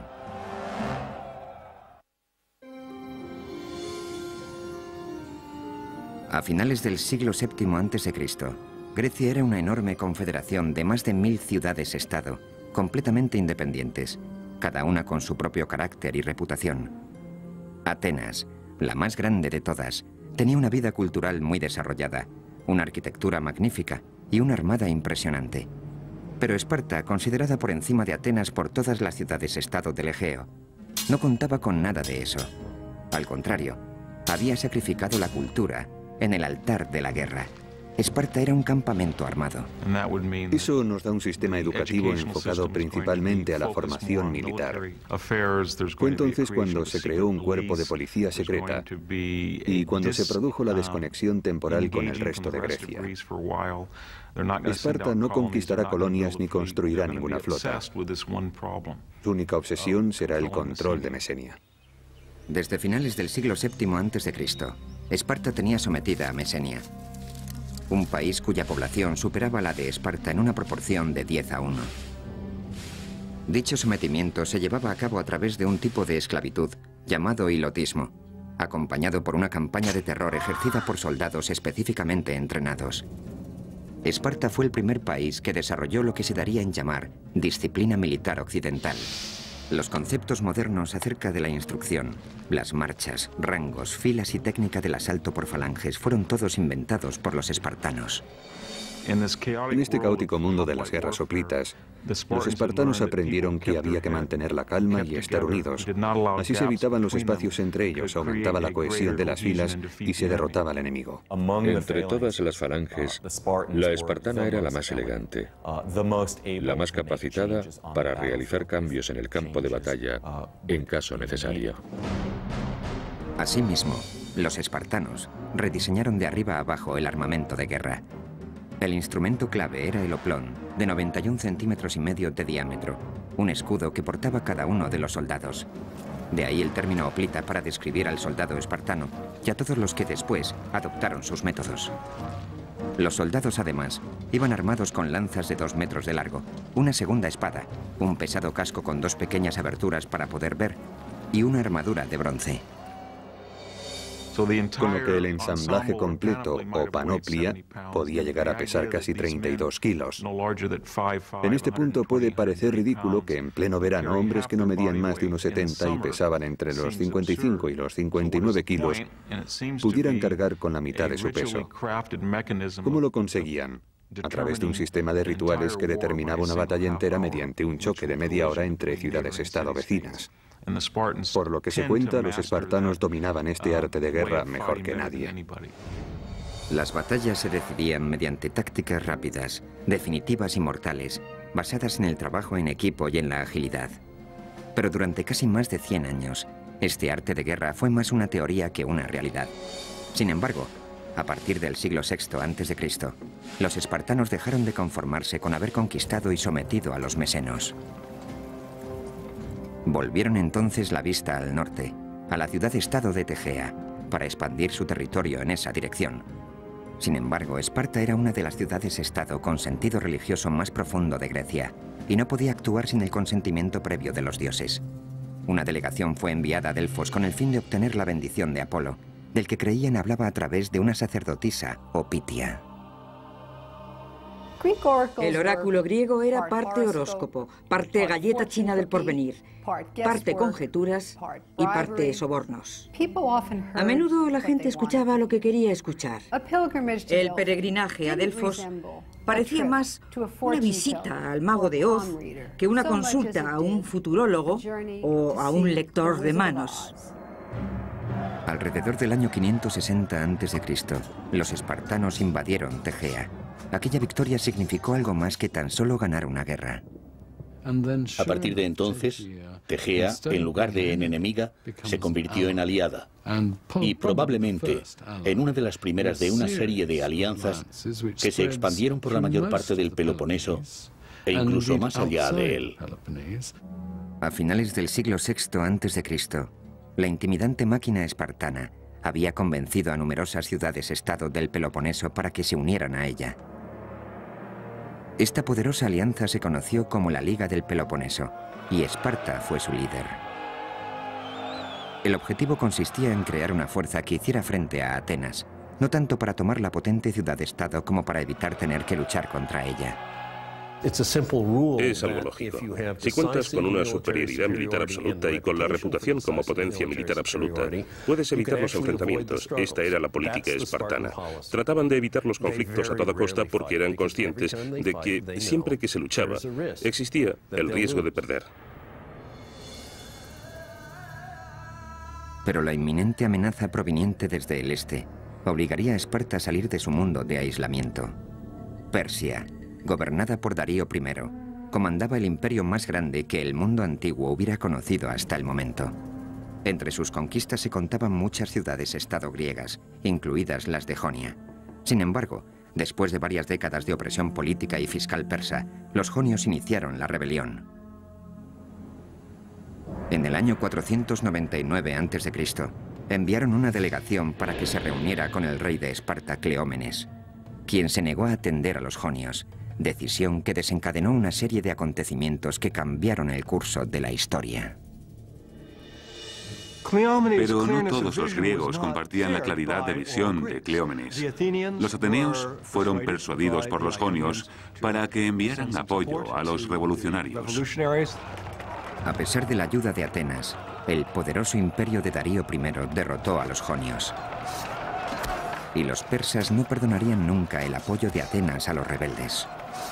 A finales del siglo VII a.C., Grecia era una enorme confederación de más de 1000 ciudades-estado, completamente independientes, cada una con su propio carácter y reputación. Atenas, la más grande de todas, tenía una vida cultural muy desarrollada, una arquitectura magnífica y una armada impresionante. Pero Esparta, considerada por encima de Atenas por todas las ciudades-estado del Egeo, no contaba con nada de eso. Al contrario, había sacrificado la cultura en el altar de la guerra. Esparta era un campamento armado. Eso nos da un sistema educativo enfocado principalmente a la formación militar. Fue entonces cuando se creó un cuerpo de policía secreta y cuando se produjo la desconexión temporal con el resto de Grecia. Esparta no conquistará colonias ni construirá ninguna flota. Su única obsesión será el control de Mesenia. Desde finales del siglo VII a.C., Esparta tenía sometida a Mesenia, un país cuya población superaba la de Esparta en una proporción de 10:1. Dicho sometimiento se llevaba a cabo a través de un tipo de esclavitud llamado hilotismo, acompañado por una campaña de terror ejercida por soldados específicamente entrenados. Esparta fue el primer país que desarrolló lo que se daría en llamar disciplina militar occidental. Los conceptos modernos acerca de la instrucción, las marchas, rangos, filas y técnica del asalto por falanges fueron todos inventados por los espartanos. En este caótico mundo de las guerras hoplitas, los espartanos aprendieron que había que mantener la calma y estar unidos. Así se evitaban los espacios entre ellos, aumentaba la cohesión de las filas y se derrotaba al enemigo. Entre todas las falanges, la espartana era la más elegante, la más capacitada para realizar cambios en el campo de batalla en caso necesario. Asimismo, los espartanos rediseñaron de arriba a abajo el armamento de guerra. El instrumento clave era el oplón, de 91,5 centímetros de diámetro, un escudo que portaba cada uno de los soldados. De ahí el término hoplita para describir al soldado espartano y a todos los que después adoptaron sus métodos. Los soldados, además, iban armados con lanzas de 2 metros de largo, una segunda espada, un pesado casco con 2 pequeñas aberturas para poder ver y una armadura de bronce. Con lo que el ensamblaje completo, o panoplia, podía llegar a pesar casi 32 kilos. En este punto puede parecer ridículo que en pleno verano hombres que no medían más de unos 70 y pesaban entre los 55 y los 59 kilos pudieran cargar con la mitad de su peso. ¿Cómo lo conseguían? A través de un sistema de rituales que determinaba una batalla entera mediante un choque de media hora entre ciudades-estado vecinas. Por lo que se cuenta, los espartanos dominaban este arte de guerra mejor que nadie. Las batallas se decidían mediante tácticas rápidas, definitivas y mortales, basadas en el trabajo en equipo y en la agilidad. Pero durante casi más de 100 años, este arte de guerra fue más una teoría que una realidad. Sin embargo, a partir del siglo VI a.C., los espartanos dejaron de conformarse con haber conquistado y sometido a los mesenos. Volvieron entonces la vista al norte, a la ciudad-estado de Tegea, para expandir su territorio en esa dirección. Sin embargo, Esparta era una de las ciudades-estado con sentido religioso más profundo de Grecia, y no podía actuar sin el consentimiento previo de los dioses. Una delegación fue enviada a Delfos con el fin de obtener la bendición de Apolo, del que creían hablaba a través de una sacerdotisa o Pitia. El oráculo griego era parte horóscopo, parte galleta china del porvenir, parte conjeturas y parte sobornos. A menudo la gente escuchaba lo que quería escuchar. El peregrinaje a Delfos parecía más una visita al mago de Oz que una consulta a un futurólogo o a un lector de manos. Alrededor del año 560 a.C., los espartanos invadieron Tegea. Aquella victoria significó algo más que tan solo ganar una guerra. A partir de entonces, Tegea, en lugar de en enemiga, se convirtió en aliada. Y probablemente en una de las primeras de una serie de alianzas que se expandieron por la mayor parte del Peloponeso e incluso más allá de él. A finales del siglo VI a.C., la intimidante máquina espartana había convencido a numerosas ciudades-estado del Peloponeso para que se unieran a ella. Esta poderosa alianza se conoció como la Liga del Peloponeso, y Esparta fue su líder. El objetivo consistía en crear una fuerza que hiciera frente a Atenas, no tanto para tomar la potente ciudad-estado como para evitar tener que luchar contra ella. Es algo lógico. Si cuentas con una superioridad militar absoluta y con la reputación como potencia militar absoluta, puedes evitar los enfrentamientos. Esta era la política espartana. Trataban de evitar los conflictos a toda costa porque eran conscientes de que siempre que se luchaba, existía el riesgo de perder. Pero la inminente amenaza proveniente desde el este obligaría a Esparta a salir de su mundo de aislamiento. Persia, gobernada por Darío I, comandaba el imperio más grande que el mundo antiguo hubiera conocido hasta el momento. Entre sus conquistas se contaban muchas ciudades-estado griegas, incluidas las de Jonia. Sin embargo, después de varias décadas de opresión política y fiscal persa, los jonios iniciaron la rebelión. En el año 499 a.C., enviaron una delegación para que se reuniera con el rey de Esparta, Cleómenes, quien se negó a atender a los jonios, decisión que desencadenó una serie de acontecimientos que cambiaron el curso de la historia. Pero no todos los griegos compartían la claridad de visión de Cleómenes. Los ateneos fueron persuadidos por los jonios para que enviaran apoyo a los revolucionarios. A pesar de la ayuda de Atenas, el poderoso imperio de Darío I derrotó a los jonios. Y los persas no perdonarían nunca el apoyo de Atenas a los rebeldes.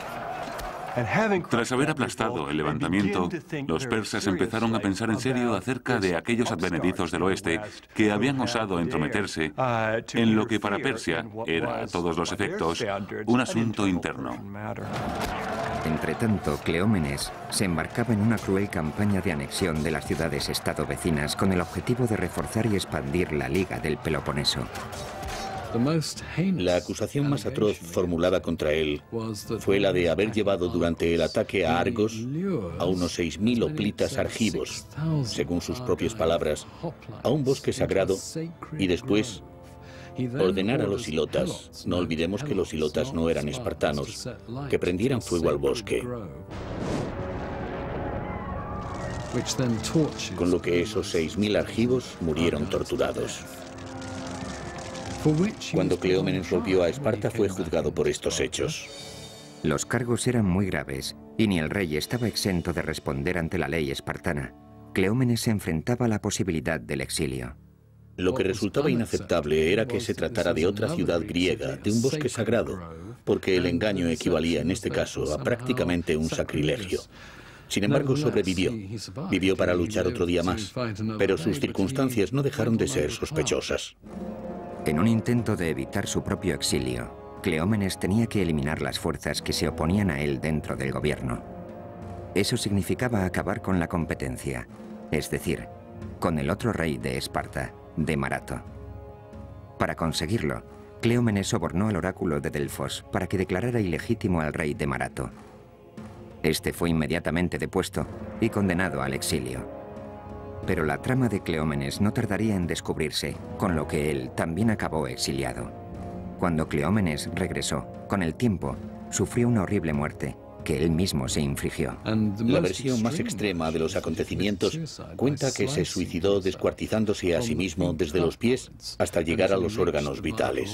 Tras haber aplastado el levantamiento, los persas empezaron a pensar en serio acerca de aquellos advenedizos del oeste que habían osado entrometerse en lo que para Persia era, a todos los efectos, un asunto interno. Entretanto, Cleómenes se embarcaba en una cruel campaña de anexión de las ciudades-estado vecinas con el objetivo de reforzar y expandir la Liga del Peloponeso. La acusación más atroz formulada contra él fue la de haber llevado durante el ataque a Argos a unos 6.000 hoplitas argivos, según sus propias palabras, a un bosque sagrado y después ordenar a los hilotas, no olvidemos que los hilotas no eran espartanos, que prendieran fuego al bosque. Con lo que esos 6.000 argivos murieron torturados. Cuando Cleómenes volvió a Esparta fue juzgado por estos hechos. Los cargos eran muy graves y ni el rey estaba exento de responder ante la ley espartana. Cleómenes se enfrentaba a la posibilidad del exilio. Lo que resultaba inaceptable era que se tratara de otra ciudad griega, de un bosque sagrado, porque el engaño equivalía en este caso a prácticamente un sacrilegio. Sin embargo, sobrevivió. Vivió para luchar otro día más, pero sus circunstancias no dejaron de ser sospechosas. En un intento de evitar su propio exilio, Cleómenes tenía que eliminar las fuerzas que se oponían a él dentro del gobierno. Eso significaba acabar con la competencia, es decir, con el otro rey de Esparta, de Marato. Para conseguirlo, Cleómenes sobornó al oráculo de Delfos para que declarara ilegítimo al rey de Marato. Este fue inmediatamente depuesto y condenado al exilio. Pero la trama de Cleómenes no tardaría en descubrirse, con lo que él también acabó exiliado. Cuando Cleómenes regresó, con el tiempo, sufrió una horrible muerte que él mismo se infligió. La versión más extrema de los acontecimientos cuenta que se suicidó descuartizándose a sí mismo desde los pies hasta llegar a los órganos vitales.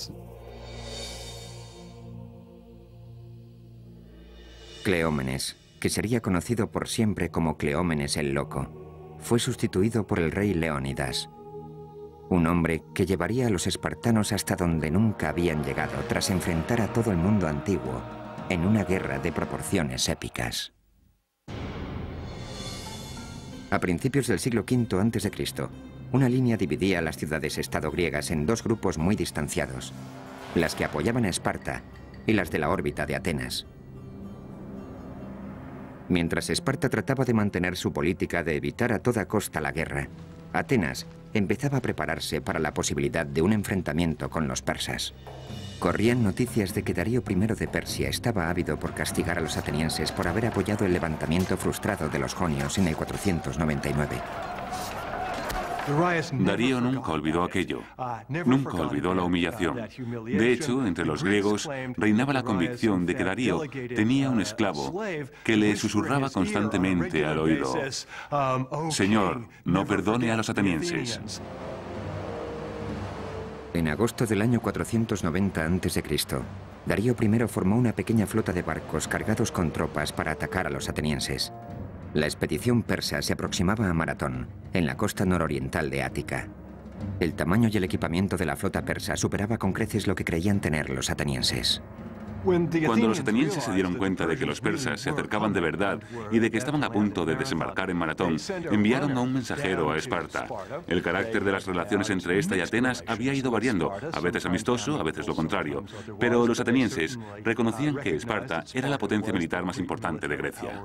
Cleómenes, que sería conocido por siempre como Cleómenes el Loco, fue sustituido por el rey Leónidas, un hombre que llevaría a los espartanos hasta donde nunca habían llegado tras enfrentar a todo el mundo antiguo en una guerra de proporciones épicas. A principios del siglo V a.C., una línea dividía a las ciudades-estado griegas en dos grupos muy distanciados, las que apoyaban a Esparta y las de la órbita de Atenas. Mientras Esparta trataba de mantener su política de evitar a toda costa la guerra, Atenas empezaba a prepararse para la posibilidad de un enfrentamiento con los persas. Corrían noticias de que Darío I de Persia estaba ávido por castigar a los atenienses por haber apoyado el levantamiento frustrado de los jonios en el 499. Darío nunca olvidó aquello, nunca olvidó la humillación. De hecho, entre los griegos reinaba la convicción de que Darío tenía un esclavo que le susurraba constantemente al oído: «Señor, no perdone a los atenienses». En agosto del año 490 a.C., Darío I formó una pequeña flota de barcos cargados con tropas para atacar a los atenienses. La expedición persa se aproximaba a Maratón, en la costa nororiental de Ática. El tamaño y el equipamiento de la flota persa superaba con creces lo que creían tener los atenienses. Cuando los atenienses se dieron cuenta de que los persas se acercaban de verdad y de que estaban a punto de desembarcar en Maratón, enviaron a un mensajero a Esparta. El carácter de las relaciones entre esta y Atenas había ido variando, a veces amistoso, a veces lo contrario. Pero los atenienses reconocían que Esparta era la potencia militar más importante de Grecia.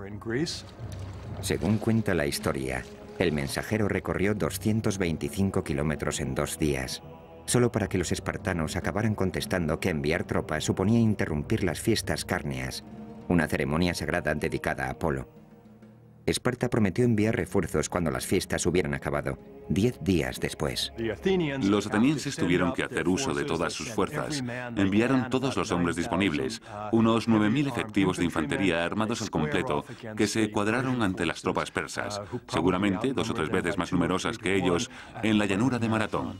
Según cuenta la historia, el mensajero recorrió 225 kilómetros en 2 días, solo para que los espartanos acabaran contestando que enviar tropas suponía interrumpir las fiestas cárneas, una ceremonia sagrada dedicada a Apolo. Esparta prometió enviar refuerzos cuando las fiestas hubieran acabado, 10 días después. Los atenienses tuvieron que hacer uso de todas sus fuerzas. Enviaron todos los hombres disponibles, unos 9.000 efectivos de infantería armados al completo, que se cuadraron ante las tropas persas, seguramente 2 o 3 veces más numerosas que ellos, en la llanura de Maratón.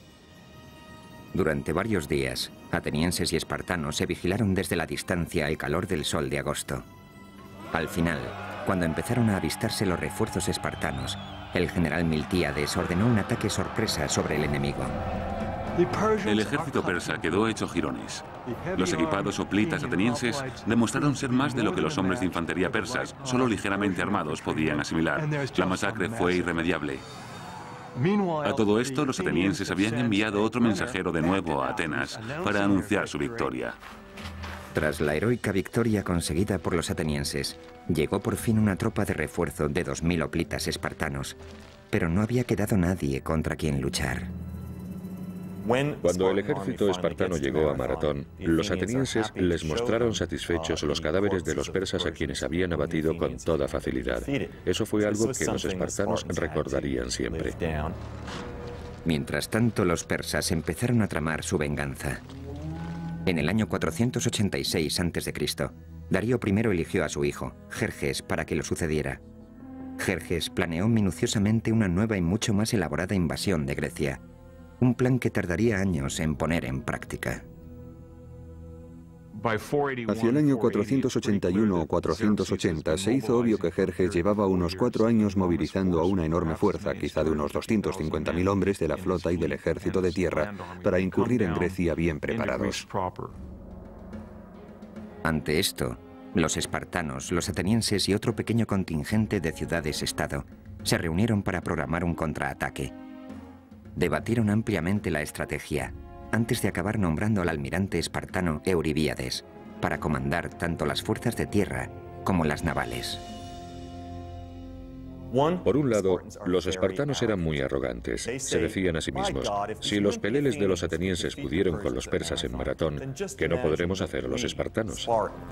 Durante varios días, atenienses y espartanos se vigilaron desde la distancia al calor del sol de agosto. Al final, cuando empezaron a avistarse los refuerzos espartanos, el general Miltíades ordenó un ataque sorpresa sobre el enemigo. El ejército persa quedó hecho jirones. Los equipados hoplitas atenienses demostraron ser más de lo que los hombres de infantería persas, solo ligeramente armados, podían asimilar. La masacre fue irremediable. A todo esto, los atenienses habían enviado otro mensajero de nuevo a Atenas para anunciar su victoria. Tras la heroica victoria conseguida por los atenienses, llegó por fin una tropa de refuerzo de 2.000 hoplitas espartanos, pero no había quedado nadie contra quien luchar. Cuando el ejército espartano llegó a Maratón, los atenienses les mostraron satisfechos los cadáveres de los persas a quienes habían abatido con toda facilidad. Eso fue algo que los espartanos recordarían siempre. Mientras tanto, los persas empezaron a tramar su venganza. En el año 486 a.C., Darío I eligió a su hijo, Jerjes, para que lo sucediera. Jerjes planeó minuciosamente una nueva y mucho más elaborada invasión de Grecia, un plan que tardaría años en poner en práctica. Hacia el año 481 o 480 se hizo obvio que Jerjes llevaba unos 4 años movilizando a una enorme fuerza, quizá de unos 250.000 hombres de la flota y del ejército de tierra, para incurrir en Grecia bien preparados. Ante esto, los espartanos, los atenienses y otro pequeño contingente de ciudades-estado se reunieron para programar un contraataque. Debatieron ampliamente la estrategia, antes de acabar nombrando al almirante espartano Euribíades para comandar tanto las fuerzas de tierra como las navales. Por un lado, los espartanos eran muy arrogantes. Se decían a sí mismos, si los peleles de los atenienses pudieron con los persas en Maratón, ¿qué no podremos hacer los espartanos?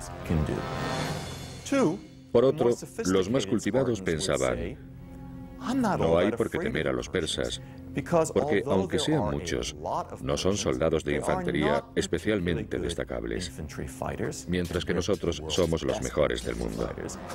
Por otro, los más cultivados pensaban, no hay por qué temer a los persas, porque aunque sean muchos, no son soldados de infantería especialmente destacables, mientras que nosotros somos los mejores del mundo.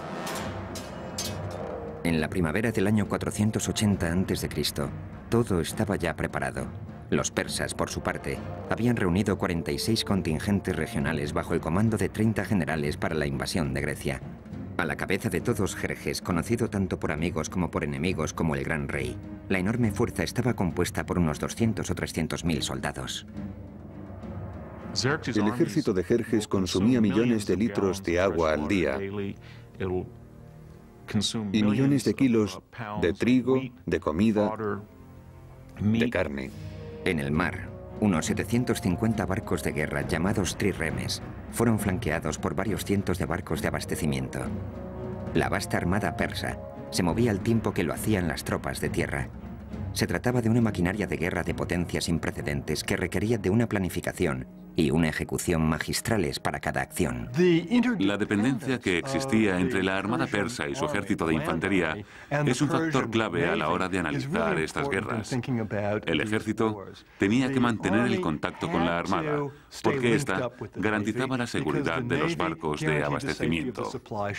En la primavera del año 480 a.C., todo estaba ya preparado. Los persas, por su parte, habían reunido 46 contingentes regionales bajo el comando de 30 generales para la invasión de Grecia. A la cabeza de todos Jerjes, conocido tanto por amigos como por enemigos como el Gran Rey, la enorme fuerza estaba compuesta por unos 200 o 300.000 soldados. El ejército de Jerjes consumía millones de litros de agua al día y millones de kilos de trigo, de comida, de carne. En el mar, unos 750 barcos de guerra llamados trirremes fueron flanqueados por varios cientos de barcos de abastecimiento. La vasta armada persa se movía al tiempo que lo hacían las tropas de tierra. Se trataba de una maquinaria de guerra de potencia sin precedentes que requería de una planificación y una ejecución magistrales para cada acción. La dependencia que existía entre la armada persa y su ejército de infantería es un factor clave a la hora de analizar estas guerras. El ejército tenía que mantener el contacto con la armada, porque ésta garantizaba la seguridad de los barcos de abastecimiento.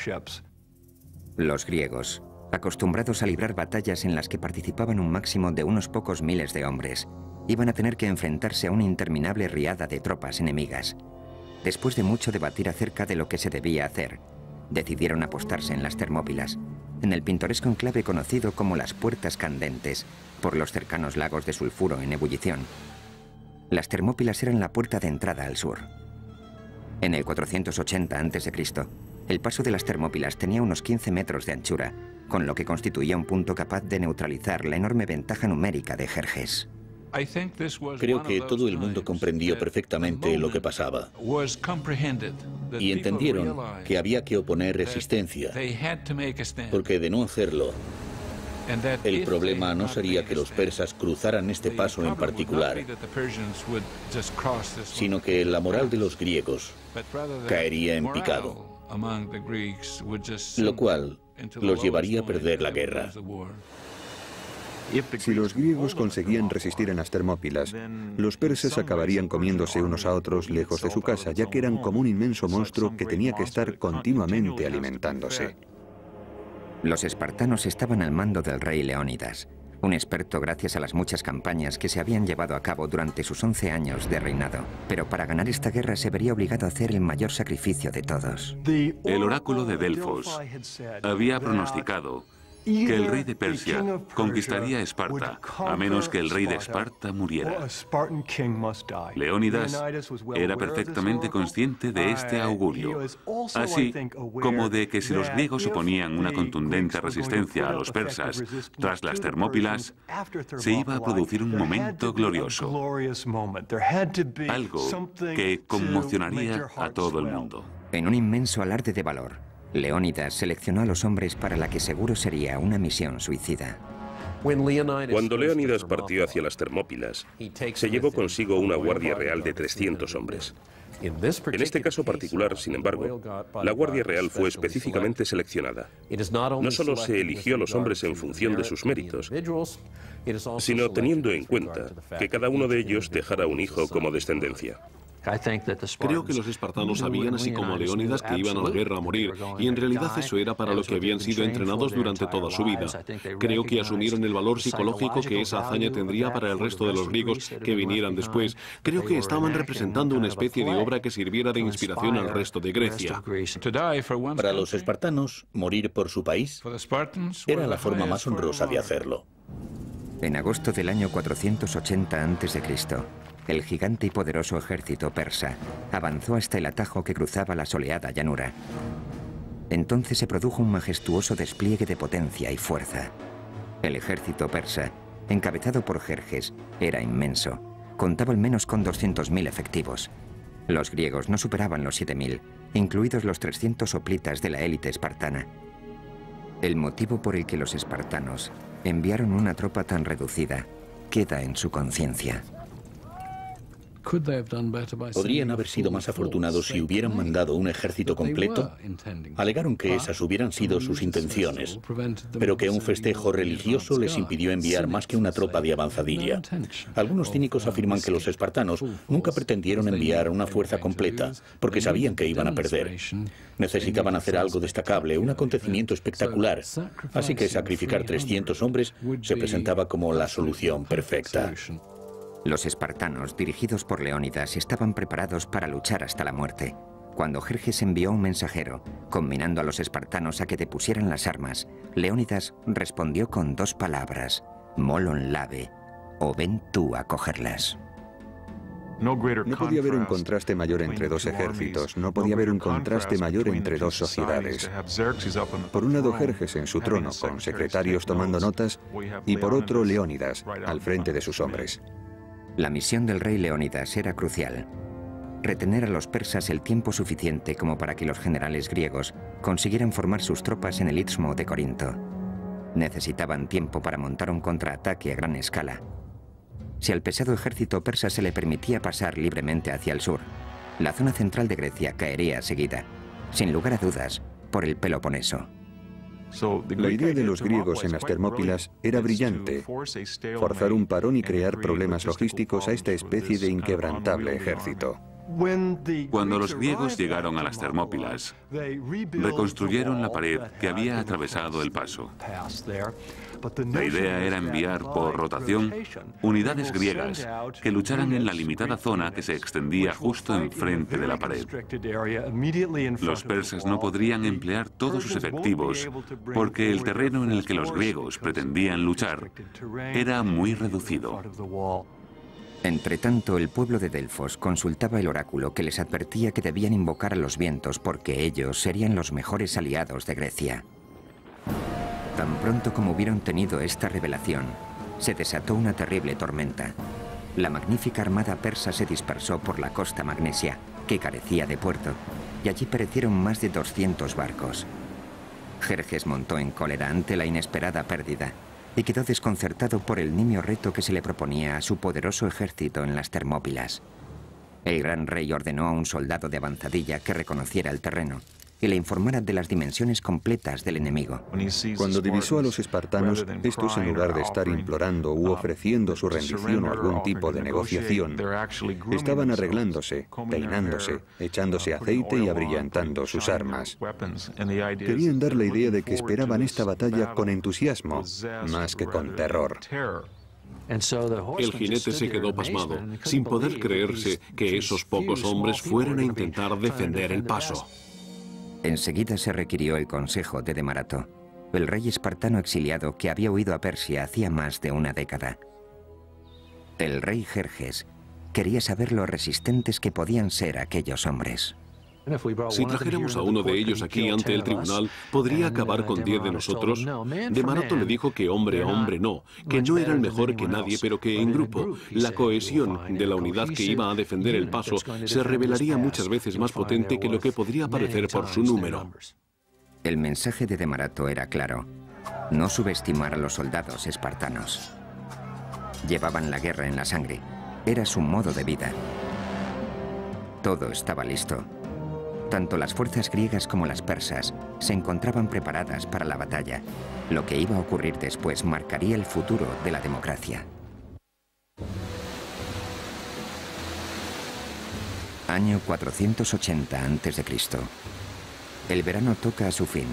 Los griegos, acostumbrados a librar batallas en las que participaban un máximo de unos pocos miles de hombres, iban a tener que enfrentarse a una interminable riada de tropas enemigas. Después de mucho debatir acerca de lo que se debía hacer, decidieron apostarse en las Termópilas, en el pintoresco enclave conocido como las Puertas Candentes, por los cercanos lagos de sulfuro en ebullición. Las Termópilas eran la puerta de entrada al sur. En el 480 a.C., el paso de las Termópilas tenía unos 15 metros de anchura, con lo que constituía un punto capaz de neutralizar la enorme ventaja numérica de Jerjes. Creo que todo el mundo comprendió perfectamente lo que pasaba y entendieron que había que oponer resistencia, porque de no hacerlo, el problema no sería que los persas cruzaran este paso en particular, sino que la moral de los griegos caería en picado, lo cual los llevaría a perder la guerra. Si los griegos conseguían resistir en las Termópilas, los persas acabarían comiéndose unos a otros lejos de su casa, ya que eran como un inmenso monstruo que tenía que estar continuamente alimentándose. Los espartanos estaban al mando del rey Leónidas, un experto gracias a las muchas campañas que se habían llevado a cabo durante sus 11 años de reinado. Pero para ganar esta guerra se vería obligado a hacer el mayor sacrificio de todos. El oráculo de Delfos había pronosticado que el rey de Persia conquistaría Esparta, a menos que el rey de Esparta muriera. Leónidas era perfectamente consciente de este augurio, así como de que si los griegos oponían una contundente resistencia a los persas tras las Termópilas, se iba a producir un momento glorioso, algo que conmocionaría a todo el mundo. En un inmenso alarde de valor, Leónidas seleccionó a los hombres para la que seguro sería una misión suicida. Cuando Leónidas partió hacia las Termópilas, se llevó consigo una guardia real de 300 hombres. En este caso particular, sin embargo, la Guardia Real fue específicamente seleccionada. No solo se eligió a los hombres en función de sus méritos, sino teniendo en cuenta que cada uno de ellos dejara un hijo como descendencia. Creo que los espartanos sabían, así como Leónidas, que iban a la guerra a morir, y en realidad eso era para lo que habían sido entrenados durante toda su vida. Creo que asumieron el valor psicológico que esa hazaña tendría para el resto de los griegos que vinieran después. Creo que estaban representando una especie de obra que sirviera de inspiración al resto de Grecia. Para los espartanos, morir por su país era la forma más honrosa de hacerlo. En agosto del año 480 a.C., el gigante y poderoso ejército persa avanzó hasta el atajo que cruzaba la soleada llanura. Entonces se produjo un majestuoso despliegue de potencia y fuerza. El ejército persa, encabezado por Jerjes, era inmenso. Contaba al menos con 200.000 efectivos. Los griegos no superaban los 7.000, incluidos los 300 hoplitas de la élite espartana. El motivo por el que los espartanos enviaron una tropa tan reducida queda en su conciencia. ¿Podrían haber sido más afortunados si hubieran mandado un ejército completo? Alegaron que esas hubieran sido sus intenciones, pero que un festejo religioso les impidió enviar más que una tropa de avanzadilla. Algunos cínicos afirman que los espartanos nunca pretendieron enviar una fuerza completa, porque sabían que iban a perder. Necesitaban hacer algo destacable, un acontecimiento espectacular, así que sacrificar 300 hombres se presentaba como la solución perfecta. Los espartanos, dirigidos por Leónidas, estaban preparados para luchar hasta la muerte. Cuando Jerjes envió un mensajero, combinando a los espartanos a que depusieran las armas, Leónidas respondió con 2 palabras: molon labe, o ven tú a cogerlas. No podía haber un contraste mayor entre dos ejércitos, no podía haber un contraste mayor entre dos sociedades. Por un lado Jerjes en su trono, con secretarios tomando notas, y por otro Leónidas, al frente de sus hombres. La misión del rey Leónidas era crucial: retener a los persas el tiempo suficiente como para que los generales griegos consiguieran formar sus tropas en el istmo de Corinto. Necesitaban tiempo para montar un contraataque a gran escala. Si al pesado ejército persa se le permitía pasar libremente hacia el sur, la zona central de Grecia caería seguida, sin lugar a dudas, por el Peloponeso. La idea de los griegos en las Termópilas era brillante: forzar un parón y crear problemas logísticos a esta especie de inquebrantable ejército. Cuando los griegos llegaron a las Termópilas, reconstruyeron la pared que había atravesado el paso. La idea era enviar por rotación unidades griegas que lucharan en la limitada zona que se extendía justo enfrente de la pared. Los persas no podrían emplear todos sus efectivos porque el terreno en el que los griegos pretendían luchar era muy reducido. Entretanto, el pueblo de Delfos consultaba el oráculo que les advertía que debían invocar a los vientos porque ellos serían los mejores aliados de Grecia. Tan pronto como hubieron tenido esta revelación, se desató una terrible tormenta. La magnífica armada persa se dispersó por la costa magnesia, que carecía de puerto, y allí perecieron más de 200 barcos. Jerjes montó en cólera ante la inesperada pérdida y quedó desconcertado por el nimio reto que se le proponía a su poderoso ejército en las Termópilas. El gran rey ordenó a un soldado de avanzadilla que reconociera el terreno y le informara de las dimensiones completas del enemigo. Cuando divisó a los espartanos, estos en lugar de estar implorando u ofreciendo su rendición o algún tipo de negociación, estaban arreglándose, peinándose, echándose aceite y abrillantando sus armas. Querían dar la idea de que esperaban esta batalla con entusiasmo, más que con terror. El jinete se quedó pasmado, sin poder creerse que esos pocos hombres fueran a intentar defender el paso. Enseguida se requirió el consejo de Demarato, el rey espartano exiliado que había huido a Persia hacía más de una década. El rey Jerjes quería saber lo resistentes que podían ser aquellos hombres. Si trajéramos a uno de ellos aquí ante el tribunal, ¿podría acabar con 10 de nosotros? Demarato le dijo que hombre a hombre no, que no eran mejor que nadie, pero que en grupo, la cohesión de la unidad que iba a defender el paso se revelaría muchas veces más potente que lo que podría parecer por su número. El mensaje de Demarato era claro: no subestimar a los soldados espartanos. Llevaban la guerra en la sangre, era su modo de vida. Todo estaba listo. Tanto las fuerzas griegas como las persas se encontraban preparadas para la batalla. Lo que iba a ocurrir después marcaría el futuro de la democracia. Año 480 a.C. El verano toca a su fin.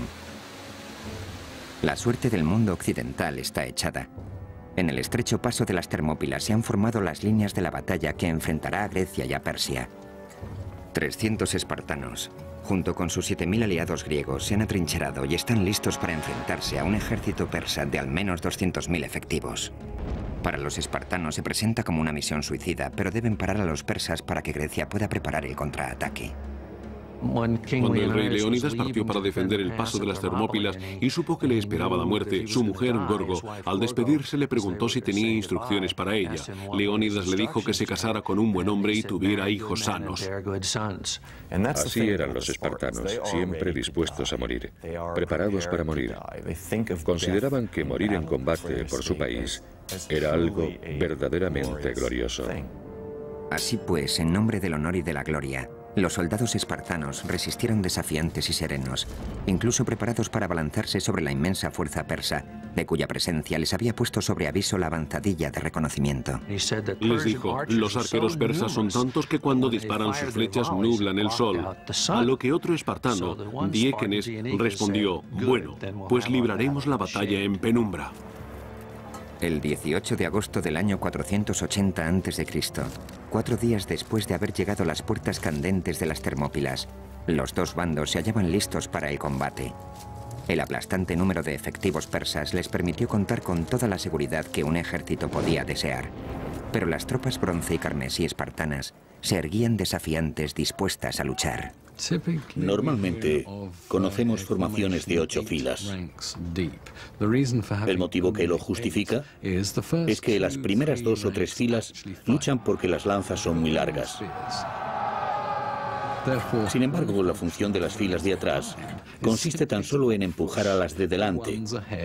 La suerte del mundo occidental está echada. En el estrecho paso de las Termópilas se han formado las líneas de la batalla que enfrentará a Grecia y a Persia. 300 espartanos, junto con sus 7.000 aliados griegos, se han atrincherado y están listos para enfrentarse a un ejército persa de al menos 200.000 efectivos. Para los espartanos se presenta como una misión suicida, pero deben parar a los persas para que Grecia pueda preparar el contraataque. Cuando el rey Leónidas partió para defender el paso de las Termópilas y supo que le esperaba la muerte, su mujer, Gorgo, al despedirse le preguntó si tenía instrucciones para ella. Leónidas le dijo que se casara con un buen hombre y tuviera hijos sanos. Así eran los espartanos, siempre dispuestos a morir, preparados para morir. Consideraban que morir en combate por su país era algo verdaderamente glorioso. Así pues, en nombre del honor y de la gloria, los soldados espartanos resistieron desafiantes y serenos, incluso preparados para abalanzarse sobre la inmensa fuerza persa, de cuya presencia les había puesto sobre aviso la avanzadilla de reconocimiento. Les dijo: los arqueros persas son tantos que cuando disparan sus flechas nublan el sol. A lo que otro espartano, Diéquenes, respondió: bueno, pues libraremos la batalla en penumbra. El 18 de agosto del año 480 a.C., 4 días después de haber llegado a las puertas candentes de las Termópilas, los dos bandos se hallaban listos para el combate. El aplastante número de efectivos persas les permitió contar con toda la seguridad que un ejército podía desear. Pero las tropas bronce y carmesí espartanas se erguían desafiantes, dispuestas a luchar. Normalmente conocemos formaciones de 8 filas. El motivo que lo justifica es que las primeras 2 o 3 filas luchan porque las lanzas son muy largas. Sin embargo, la función de las filas de atrás consiste tan solo en empujar a las de delante.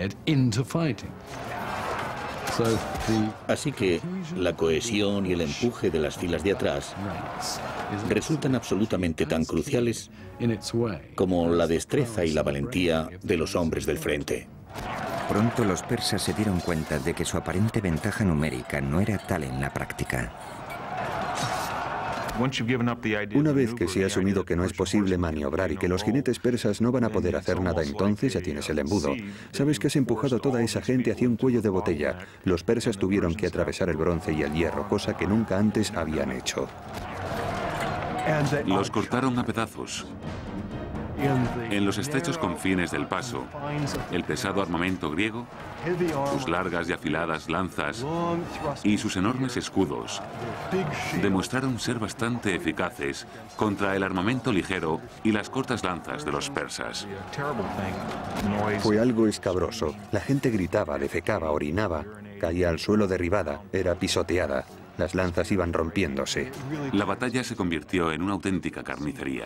Así que la cohesión y el empuje de las filas de atrás resultan absolutamente tan cruciales como la destreza y la valentía de los hombres del frente. Pronto los persas se dieron cuenta de que su aparente ventaja numérica no era tal en la práctica. Una vez que se ha asumido que no es posible maniobrar y que los jinetes persas no van a poder hacer nada, entonces ya tienes el embudo. Sabes que has empujado a toda esa gente hacia un cuello de botella. Los persas tuvieron que atravesar el bronce y el hierro, cosa que nunca antes habían hecho. Los cortaron a pedazos. En los estrechos confines del paso, el pesado armamento griego, sus largas y afiladas lanzas y sus enormes escudos demostraron ser bastante eficaces contra el armamento ligero y las cortas lanzas de los persas. Fue algo escabroso. La gente gritaba, defecaba, orinaba, caía al suelo derribada, era pisoteada. Las lanzas iban rompiéndose. La batalla se convirtió en una auténtica carnicería.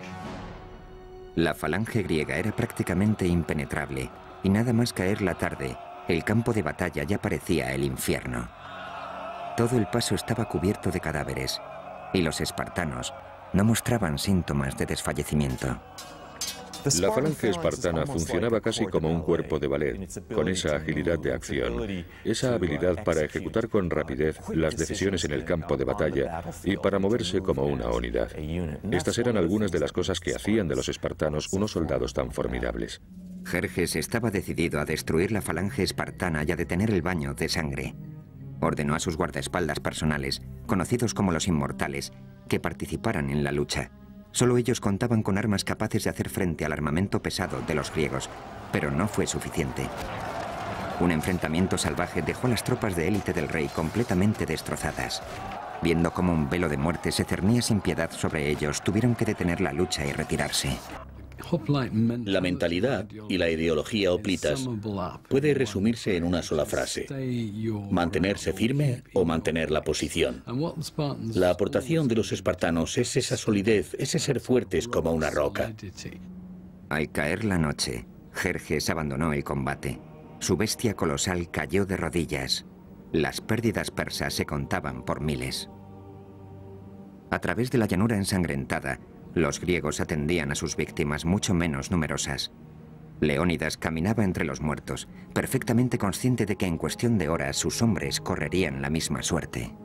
La falange griega era prácticamente impenetrable, y nada más caer la tarde, el campo de batalla ya parecía el infierno. Todo el paso estaba cubierto de cadáveres, y los espartanos no mostraban síntomas de desfallecimiento. La falange espartana funcionaba casi como un cuerpo de ballet, con esa agilidad de acción, esa habilidad para ejecutar con rapidez las decisiones en el campo de batalla y para moverse como una unidad. Estas eran algunas de las cosas que hacían de los espartanos unos soldados tan formidables. Jerjes estaba decidido a destruir la falange espartana y a detener el baño de sangre. Ordenó a sus guardaespaldas personales, conocidos como los inmortales, que participaran en la lucha. Solo ellos contaban con armas capaces de hacer frente al armamento pesado de los griegos, pero no fue suficiente. Un enfrentamiento salvaje dejó a las tropas de élite del rey completamente destrozadas. Viendo cómo un velo de muerte se cernía sin piedad sobre ellos, tuvieron que detener la lucha y retirarse. La mentalidad y la ideología hoplitas puede resumirse en una sola frase: mantenerse firme o mantener la posición. La aportación de los espartanos es esa solidez, ese ser fuertes como una roca. Al caer la noche, Jerjes abandonó el combate. Su bestia colosal cayó de rodillas. Las pérdidas persas se contaban por miles. A través de la llanura ensangrentada, los griegos atendían a sus víctimas mucho menos numerosas. Leónidas caminaba entre los muertos, perfectamente consciente de que en cuestión de horas sus hombres correrían la misma suerte.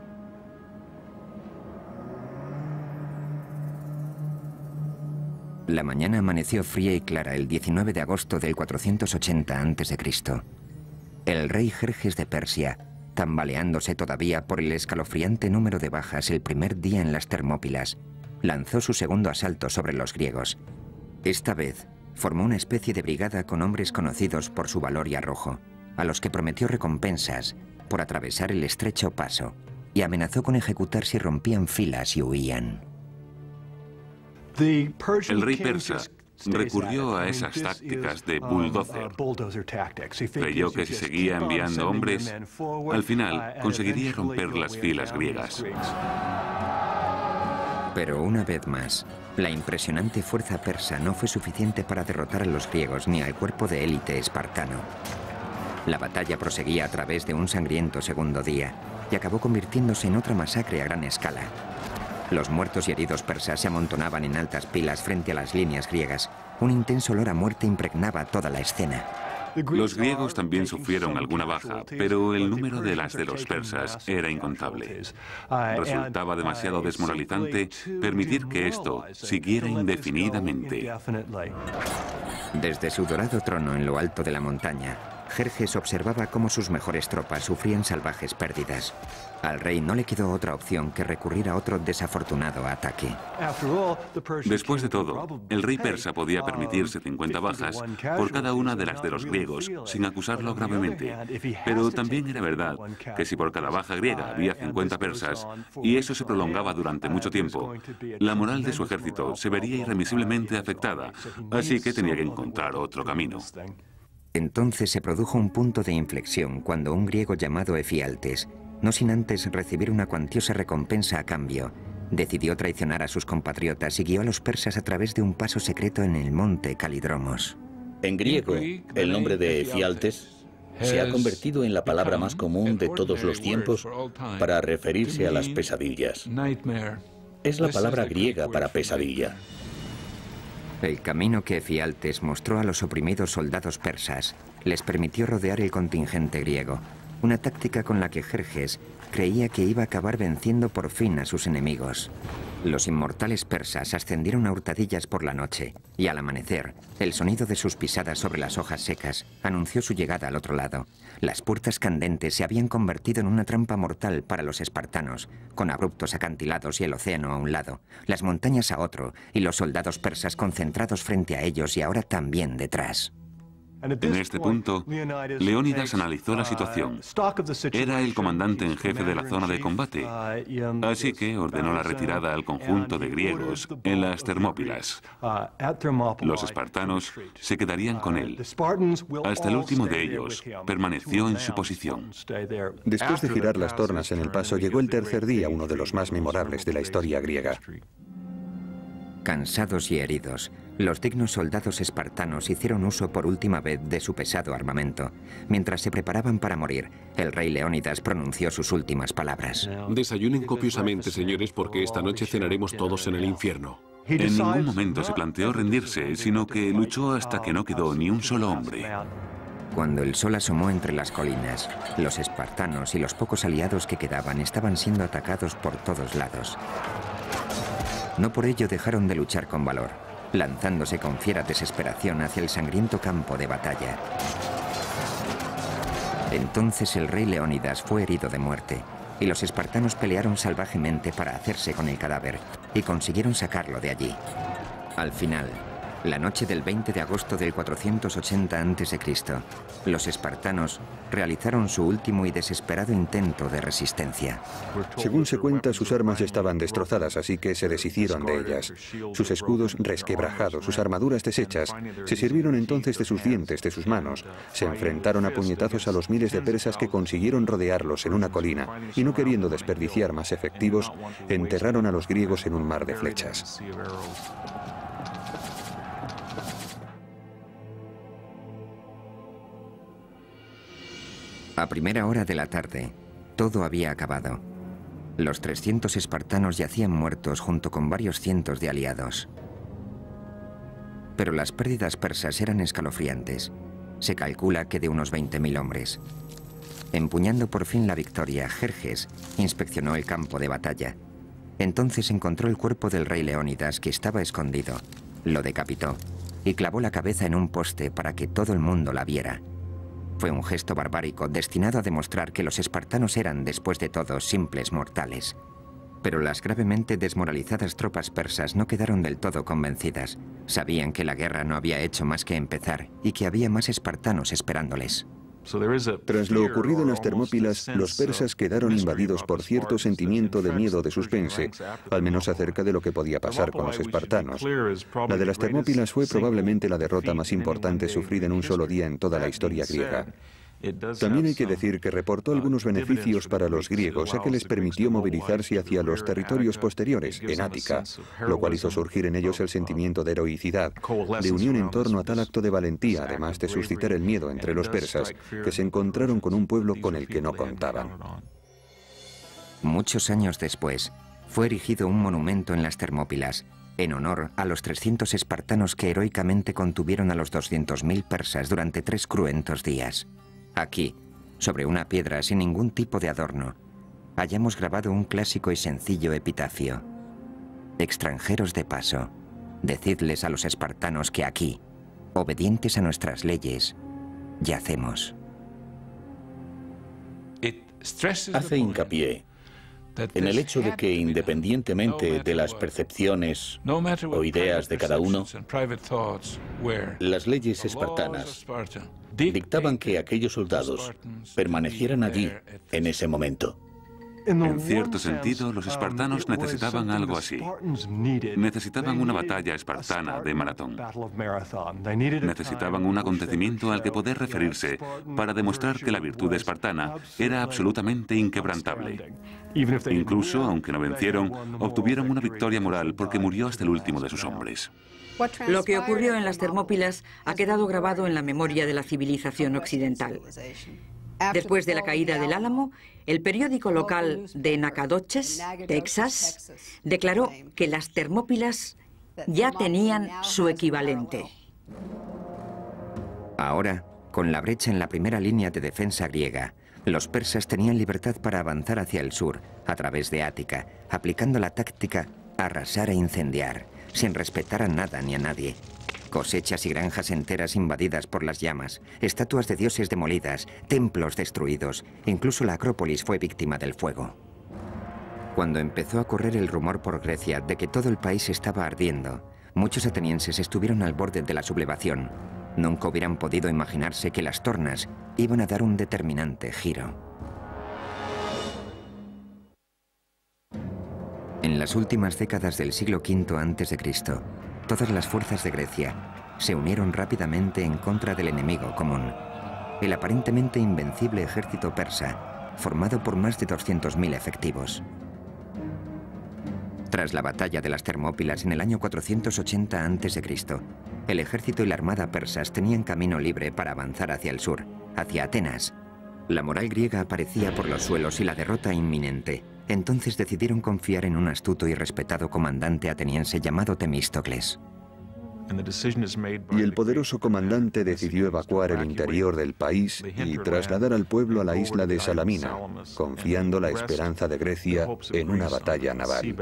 La mañana amaneció fría y clara el 19 de agosto del 480 a.C. El rey Jerjes de Persia, tambaleándose todavía por el escalofriante número de bajas el primer día en las Termópilas, lanzó su segundo asalto sobre los griegos. Esta vez, formó una especie de brigada con hombres conocidos por su valor y arrojo, a los que prometió recompensas por atravesar el estrecho paso, y amenazó con ejecutar si rompían filas y huían. El rey persa recurrió a esas tácticas de bulldozer. Creyó que si seguía enviando hombres, al final conseguiría romper las filas griegas. Pero una vez más, la impresionante fuerza persa no fue suficiente para derrotar a los griegos ni al cuerpo de élite espartano. La batalla proseguía a través de un sangriento segundo día y acabó convirtiéndose en otra masacre a gran escala. Los muertos y heridos persas se amontonaban en altas pilas frente a las líneas griegas. Un intenso olor a muerte impregnaba toda la escena. Los griegos también sufrieron alguna baja, pero el número de las de los persas era incontable. Resultaba demasiado desmoralizante permitir que esto siguiera indefinidamente. Desde su dorado trono en lo alto de la montaña, Jerjes observaba cómo sus mejores tropas sufrían salvajes pérdidas. Al rey no le quedó otra opción que recurrir a otro desafortunado ataque. Después de todo, el rey persa podía permitirse 50 bajas por cada una de las de los griegos, sin acusarlo gravemente. Pero también era verdad que si por cada baja griega había 50 persas, y eso se prolongaba durante mucho tiempo, la moral de su ejército se vería irremisiblemente afectada, así que tenía que encontrar otro camino. Entonces se produjo un punto de inflexión cuando un griego llamado Efialtes, no sin antes recibir una cuantiosa recompensa a cambio, decidió traicionar a sus compatriotas y guió a los persas a través de un paso secreto en el monte Calidromos. En griego, el nombre de Efialtes se ha convertido en la palabra más común de todos los tiempos para referirse a las pesadillas. Es la palabra griega para pesadilla. El camino que Efialtes mostró a los oprimidos soldados persas les permitió rodear el contingente griego, una táctica con la que Jerjes creía que iba a acabar venciendo por fin a sus enemigos. Los inmortales persas ascendieron a hurtadillas por la noche, y al amanecer, el sonido de sus pisadas sobre las hojas secas anunció su llegada al otro lado. Las puertas candentes se habían convertido en una trampa mortal para los espartanos, con abruptos acantilados y el océano a un lado, las montañas a otro, y los soldados persas concentrados frente a ellos y ahora también detrás. En este punto, Leónidas analizó la situación. Era el comandante en jefe de la zona de combate, así que ordenó la retirada al conjunto de griegos en las Termópilas. Los espartanos se quedarían con él. Hasta el último de ellos permaneció en su posición. Después de girar las tornas en el paso, llegó el tercer día, uno de los más memorables de la historia griega. Cansados y heridos, los dignos soldados espartanos hicieron uso por última vez de su pesado armamento. Mientras se preparaban para morir, el rey Leónidas pronunció sus últimas palabras. Desayunen copiosamente, señores, porque esta noche cenaremos todos en el infierno. En ningún momento se planteó rendirse, sino que luchó hasta que no quedó ni un solo hombre. Cuando el sol asomó entre las colinas, los espartanos y los pocos aliados que quedaban estaban siendo atacados por todos lados. No por ello dejaron de luchar con valor, lanzándose con fiera desesperación hacia el sangriento campo de batalla. Entonces el rey Leónidas fue herido de muerte, y los espartanos pelearon salvajemente para hacerse con el cadáver, y consiguieron sacarlo de allí. Al final, la noche del 20 de agosto del 480 a.C., los espartanos realizaron su último y desesperado intento de resistencia. Según se cuenta, sus armas estaban destrozadas, así que se deshicieron de ellas. Sus escudos resquebrajados, sus armaduras deshechas, se sirvieron entonces de sus dientes, de sus manos. Se enfrentaron a puñetazos a los miles de persas que consiguieron rodearlos en una colina, y no queriendo desperdiciar más efectivos, enterraron a los griegos en un mar de flechas. A primera hora de la tarde, todo había acabado. Los 300 espartanos yacían muertos junto con varios cientos de aliados. Pero las pérdidas persas eran escalofriantes. Se calcula que de unos 20.000 hombres. Empuñando por fin la victoria, Jerjes inspeccionó el campo de batalla. Entonces encontró el cuerpo del rey Leónidas, que estaba escondido. Lo decapitó y clavó la cabeza en un poste para que todo el mundo la viera. Fue un gesto barbárico destinado a demostrar que los espartanos eran, después de todo, simples mortales. Pero las gravemente desmoralizadas tropas persas no quedaron del todo convencidas. Sabían que la guerra no había hecho más que empezar y que había más espartanos esperándoles. Tras lo ocurrido en las Termópilas, los persas quedaron invadidos por cierto sentimiento de miedo de suspense, al menos acerca de lo que podía pasar con los espartanos. La de las Termópilas fue probablemente la derrota más importante sufrida en un solo día en toda la historia griega. También hay que decir que reportó algunos beneficios para los griegos, ya que les permitió movilizarse hacia los territorios posteriores, en Ática, lo cual hizo surgir en ellos el sentimiento de heroicidad, de unión en torno a tal acto de valentía, además de suscitar el miedo entre los persas, que se encontraron con un pueblo con el que no contaban. Muchos años después, fue erigido un monumento en las Termópilas, en honor a los 300 espartanos que heroicamente contuvieron a los 200.000 persas durante 3 cruentos días. Aquí, sobre una piedra sin ningún tipo de adorno, hayamos grabado un clásico y sencillo epitafio. Extranjeros de paso, decidles a los espartanos que aquí, obedientes a nuestras leyes, yacemos. Hace hincapié en el hecho de que, independientemente de las percepciones o ideas de cada uno, las leyes espartanas dictaban que aquellos soldados permanecieran allí en ese momento. En cierto sentido, los espartanos necesitaban algo así. Necesitaban una batalla espartana de maratón. Necesitaban un acontecimiento al que poder referirse para demostrar que la virtud espartana era absolutamente inquebrantable. Incluso, aunque no vencieron, obtuvieron una victoria moral porque murió hasta el último de sus hombres. Lo que ocurrió en las Termópilas ha quedado grabado en la memoria de la civilización occidental. Después de la caída del Álamo, el periódico local de Nacogdoches, Texas, declaró que las Termópilas ya tenían su equivalente. Ahora, con la brecha en la primera línea de defensa griega, los persas tenían libertad para avanzar hacia el sur, a través de Ática, aplicando la táctica arrasar e incendiar, sin respetar a nada ni a nadie. Cosechas y granjas enteras invadidas por las llamas, estatuas de dioses demolidas, templos destruidos, incluso la Acrópolis fue víctima del fuego. Cuando empezó a correr el rumor por Grecia de que todo el país estaba ardiendo, muchos atenienses estuvieron al borde de la sublevación. Nunca hubieran podido imaginarse que las tornas iban a dar un determinante giro. En las últimas décadas del siglo V a.C., todas las fuerzas de Grecia se unieron rápidamente en contra del enemigo común, el aparentemente invencible ejército persa, formado por más de 200.000 efectivos. Tras la batalla de las Termópilas en el año 480 a.C., el ejército y la armada persas tenían camino libre para avanzar hacia el sur, hacia Atenas. La moral griega aparecía por los suelos y la derrota inminente. Entonces decidieron confiar en un astuto y respetado comandante ateniense llamado Temístocles. Y el poderoso comandante decidió evacuar el interior del país y trasladar al pueblo a la isla de Salamina, confiando la esperanza de Grecia en una batalla naval.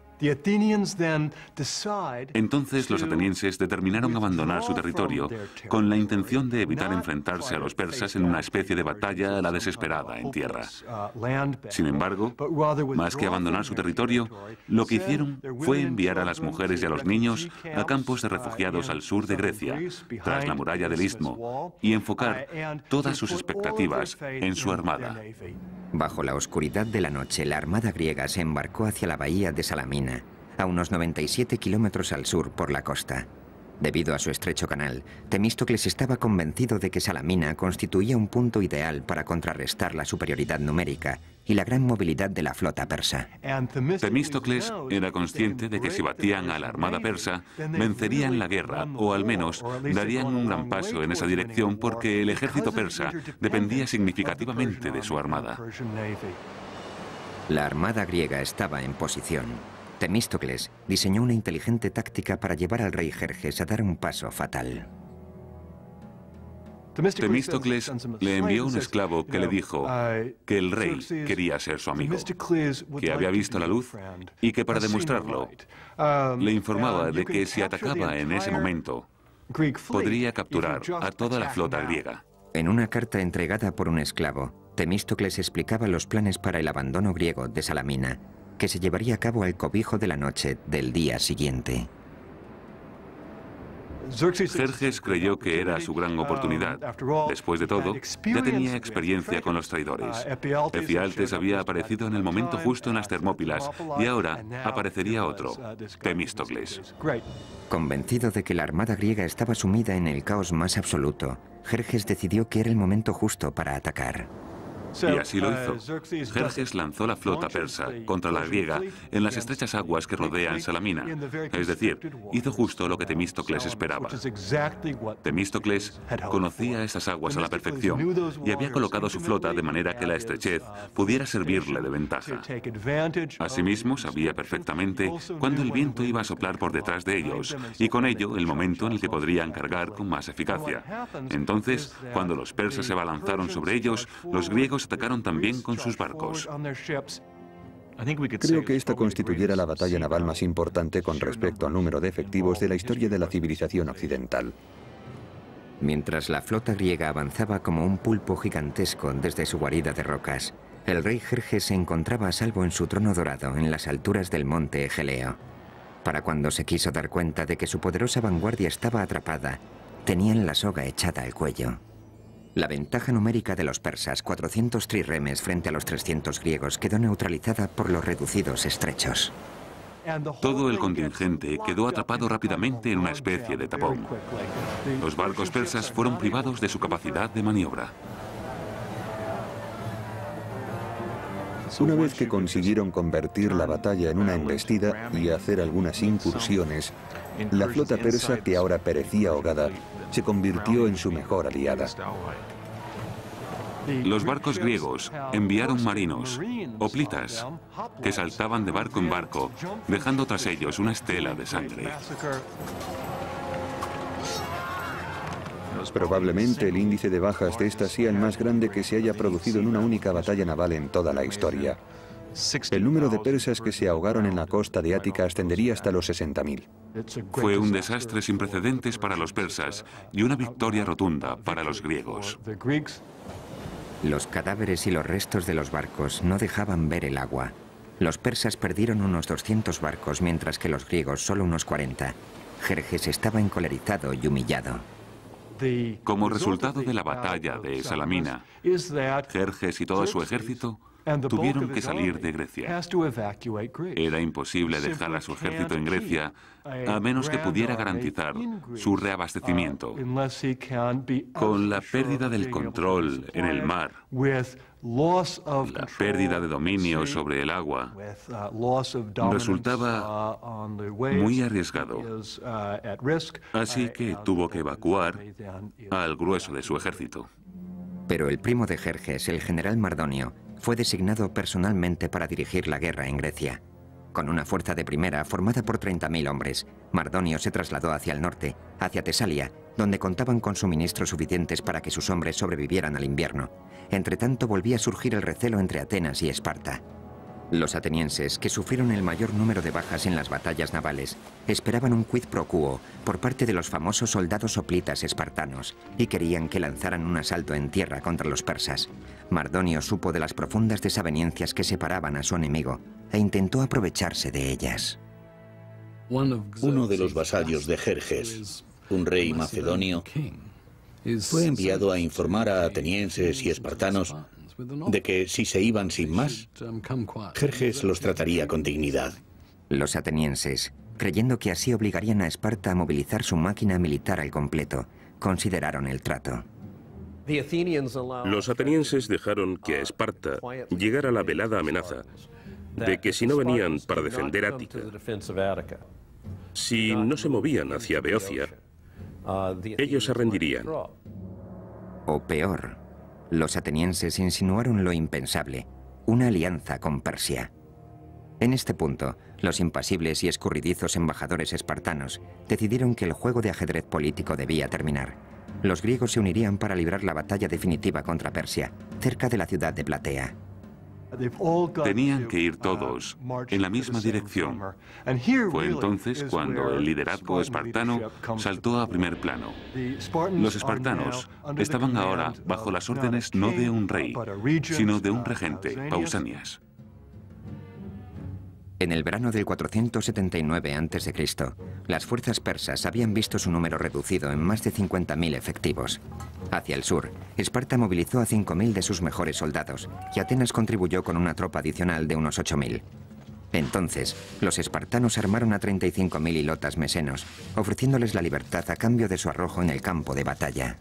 Entonces los atenienses determinaron abandonar su territorio con la intención de evitar enfrentarse a los persas en una especie de batalla a la desesperada en tierra. Sin embargo, más que abandonar su territorio, lo que hicieron fue enviar a las mujeres y a los niños a campos de refugiados al sur de Grecia, tras la muralla del Istmo, y enfocar todas sus expectativas en su armada. Bajo la oscuridad de la noche, la armada griega se embarcó hacia la bahía de Salamina, a unos 97 kilómetros al sur por la costa. Debido a su estrecho canal, Temístocles estaba convencido de que Salamina constituía un punto ideal para contrarrestar la superioridad numérica y la gran movilidad de la flota persa. Temístocles era consciente de que si batían a la armada persa, vencerían la guerra, o al menos darían un gran paso en esa dirección porque el ejército persa dependía significativamente de su armada. La armada griega estaba en posición. Temístocles diseñó una inteligente táctica para llevar al rey Jerjes a dar un paso fatal. Temístocles le envió un esclavo que le dijo que el rey quería ser su amigo, que había visto la luz y que para demostrarlo le informaba de que si atacaba en ese momento podría capturar a toda la flota griega. En una carta entregada por un esclavo, Temístocles explicaba los planes para el abandono griego de Salamina, que se llevaría a cabo al cobijo de la noche del día siguiente. Jerjes creyó que era su gran oportunidad. Después de todo, ya tenía experiencia con los traidores. Efialtes había aparecido en el momento justo en las Termópilas y ahora aparecería otro, Temístocles. Convencido de que la armada griega estaba sumida en el caos más absoluto, Jerjes decidió que era el momento justo para atacar. Y así lo hizo. Jerjes lanzó la flota persa contra la griega en las estrechas aguas que rodean Salamina. Es decir, hizo justo lo que Temístocles esperaba. Temístocles conocía estas aguas a la perfección y había colocado su flota de manera que la estrechez pudiera servirle de ventaja. Asimismo, sabía perfectamente cuándo el viento iba a soplar por detrás de ellos y con ello el momento en el que podrían cargar con más eficacia. Entonces, cuando los persas se abalanzaron sobre ellos, los griegos atacaron también con sus barcos. Creo que esta constituyera la batalla naval más importante con respecto al número de efectivos de la historia de la civilización occidental. Mientras la flota griega avanzaba como un pulpo gigantesco desde su guarida de rocas, el rey Jerjes se encontraba a salvo en su trono dorado en las alturas del monte Egeleo. Para cuando se quiso dar cuenta de que su poderosa vanguardia estaba atrapada, tenían la soga echada al cuello. La ventaja numérica de los persas, 400 trirremes frente a los 300 griegos, quedó neutralizada por los reducidos estrechos. Todo el contingente quedó atrapado rápidamente en una especie de tapón. Los barcos persas fueron privados de su capacidad de maniobra. Una vez que consiguieron convertir la batalla en una embestida y hacer algunas incursiones, la flota persa, que ahora perecía ahogada, se convirtió en su mejor aliada. Los barcos griegos enviaron marinos, hoplitas, que saltaban de barco en barco, dejando tras ellos una estela de sangre. Probablemente el índice de bajas de esta sea el más grande que se haya producido en una única batalla naval en toda la historia. El número de persas que se ahogaron en la costa de Ática ascendería hasta los 60.000. Fue un desastre sin precedentes para los persas y una victoria rotunda para los griegos. Los cadáveres y los restos de los barcos no dejaban ver el agua. Los persas perdieron unos 200 barcos, mientras que los griegos solo unos 40. Jerjes estaba encolerizado y humillado. Como resultado de la batalla de Salamina, Jerjes y todo su ejército tuvieron que salir de Grecia. Era imposible dejar a su ejército en Grecia a menos que pudiera garantizar su reabastecimiento. Con la pérdida del control en el mar, la pérdida de dominio sobre el agua, resultaba muy arriesgado. Así que tuvo que evacuar al grueso de su ejército. Pero el primo de Jerjes, el general Mardonio, fue designado personalmente para dirigir la guerra en Grecia. Con una fuerza de primera formada por 30.000 hombres, Mardonio se trasladó hacia el norte, hacia Tesalia, donde contaban con suministros suficientes para que sus hombres sobrevivieran al invierno. Entretanto, volvía a surgir el recelo entre Atenas y Esparta. Los atenienses, que sufrieron el mayor número de bajas en las batallas navales, esperaban un quid pro quo por parte de los famosos soldados hoplitas espartanos y querían que lanzaran un asalto en tierra contra los persas. Mardonio supo de las profundas desavenencias que separaban a su enemigo e intentó aprovecharse de ellas. Uno de los vasallos de Jerjes, un rey macedonio, fue enviado a informar a atenienses y espartanos de que si se iban sin más, Jerjes los trataría con dignidad. Los atenienses, creyendo que así obligarían a Esparta a movilizar su máquina militar al completo, consideraron el trato. Los atenienses dejaron que a Esparta llegara la velada amenaza de que si no venían para defender Ática, si no se movían hacia Beocia, ellos se rendirían. O peor, los atenienses insinuaron lo impensable, una alianza con Persia. En este punto, los impasibles y escurridizos embajadores espartanos decidieron que el juego de ajedrez político debía terminar. Los griegos se unirían para librar la batalla definitiva contra Persia, cerca de la ciudad de Platea. Tenían que ir todos en la misma dirección. Fue entonces cuando el liderazgo espartano saltó a primer plano. Los espartanos estaban ahora bajo las órdenes no de un rey, sino de un regente, Pausanias. En el verano del 479 a.C., las fuerzas persas habían visto su número reducido en más de 50.000 efectivos. Hacia el sur, Esparta movilizó a 5.000 de sus mejores soldados y Atenas contribuyó con una tropa adicional de unos 8.000. Entonces, los espartanos armaron a 35.000 hilotas mesenos, ofreciéndoles la libertad a cambio de su arrojo en el campo de batalla.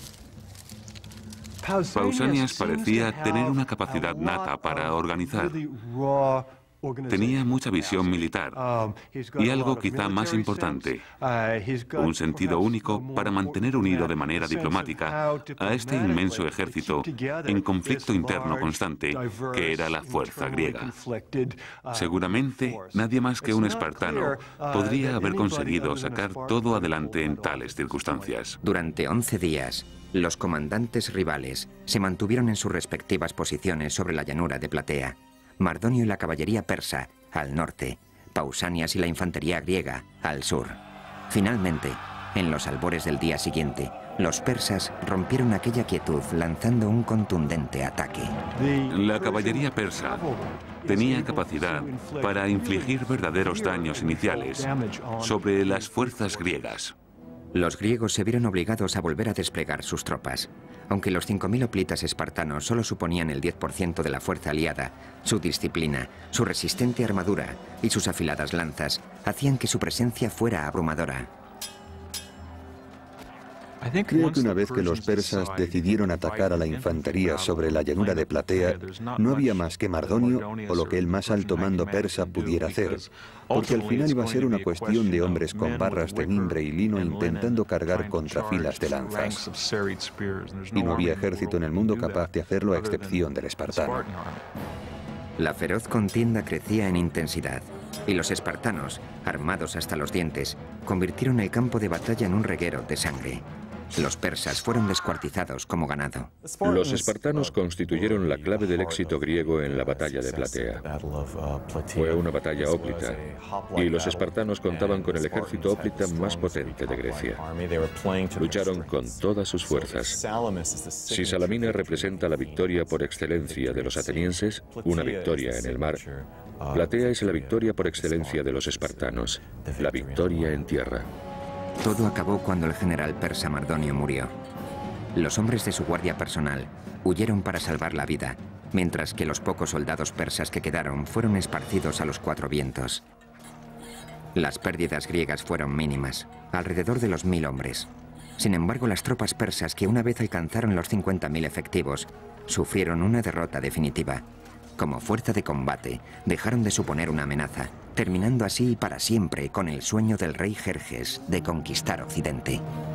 Pausanias parecía tener una capacidad nata para organizar. Tenía mucha visión militar y algo quizá más importante, un sentido único para mantener unido de manera diplomática a este inmenso ejército en conflicto interno constante que era la fuerza griega. Seguramente nadie más que un espartano podría haber conseguido sacar todo adelante en tales circunstancias. Durante 11 días, los comandantes rivales se mantuvieron en sus respectivas posiciones sobre la llanura de Platea. Mardonio y la caballería persa, al norte, Pausanias y la infantería griega, al sur. Finalmente, en los albores del día siguiente, los persas rompieron aquella quietud lanzando un contundente ataque. La caballería persa tenía capacidad para infligir verdaderos daños iniciales sobre las fuerzas griegas. Los griegos se vieron obligados a volver a desplegar sus tropas. Aunque los 5.000 hoplitas espartanos solo suponían el 10% de la fuerza aliada, su disciplina, su resistente armadura y sus afiladas lanzas hacían que su presencia fuera abrumadora. Creo que una vez que los persas decidieron atacar a la infantería sobre la llanura de Platea, no había más que Mardonio o lo que el más alto mando persa pudiera hacer, porque al final iba a ser una cuestión de hombres con barras de mimbre y lino intentando cargar contra filas de lanzas. Y no había ejército en el mundo capaz de hacerlo a excepción del espartano. La feroz contienda crecía en intensidad, y los espartanos, armados hasta los dientes, convirtieron el campo de batalla en un reguero de sangre. Los persas fueron descuartizados como ganado. Los espartanos constituyeron la clave del éxito griego en la batalla de Platea. Fue una batalla hóplita, y los espartanos contaban con el ejército hóplita más potente de Grecia. Lucharon con todas sus fuerzas. Si Salamina representa la victoria por excelencia de los atenienses, una victoria en el mar, Platea es la victoria por excelencia de los espartanos, la victoria en tierra. Todo acabó cuando el general persa Mardonio murió. Los hombres de su guardia personal huyeron para salvar la vida, mientras que los pocos soldados persas que quedaron fueron esparcidos a los cuatro vientos. Las pérdidas griegas fueron mínimas, alrededor de los 1000 hombres. Sin embargo, las tropas persas, que una vez alcanzaron los 50.000 efectivos, sufrieron una derrota definitiva. Como fuerza de combate, dejaron de suponer una amenaza, terminando así para siempre con el sueño del rey Jerjes de conquistar Occidente.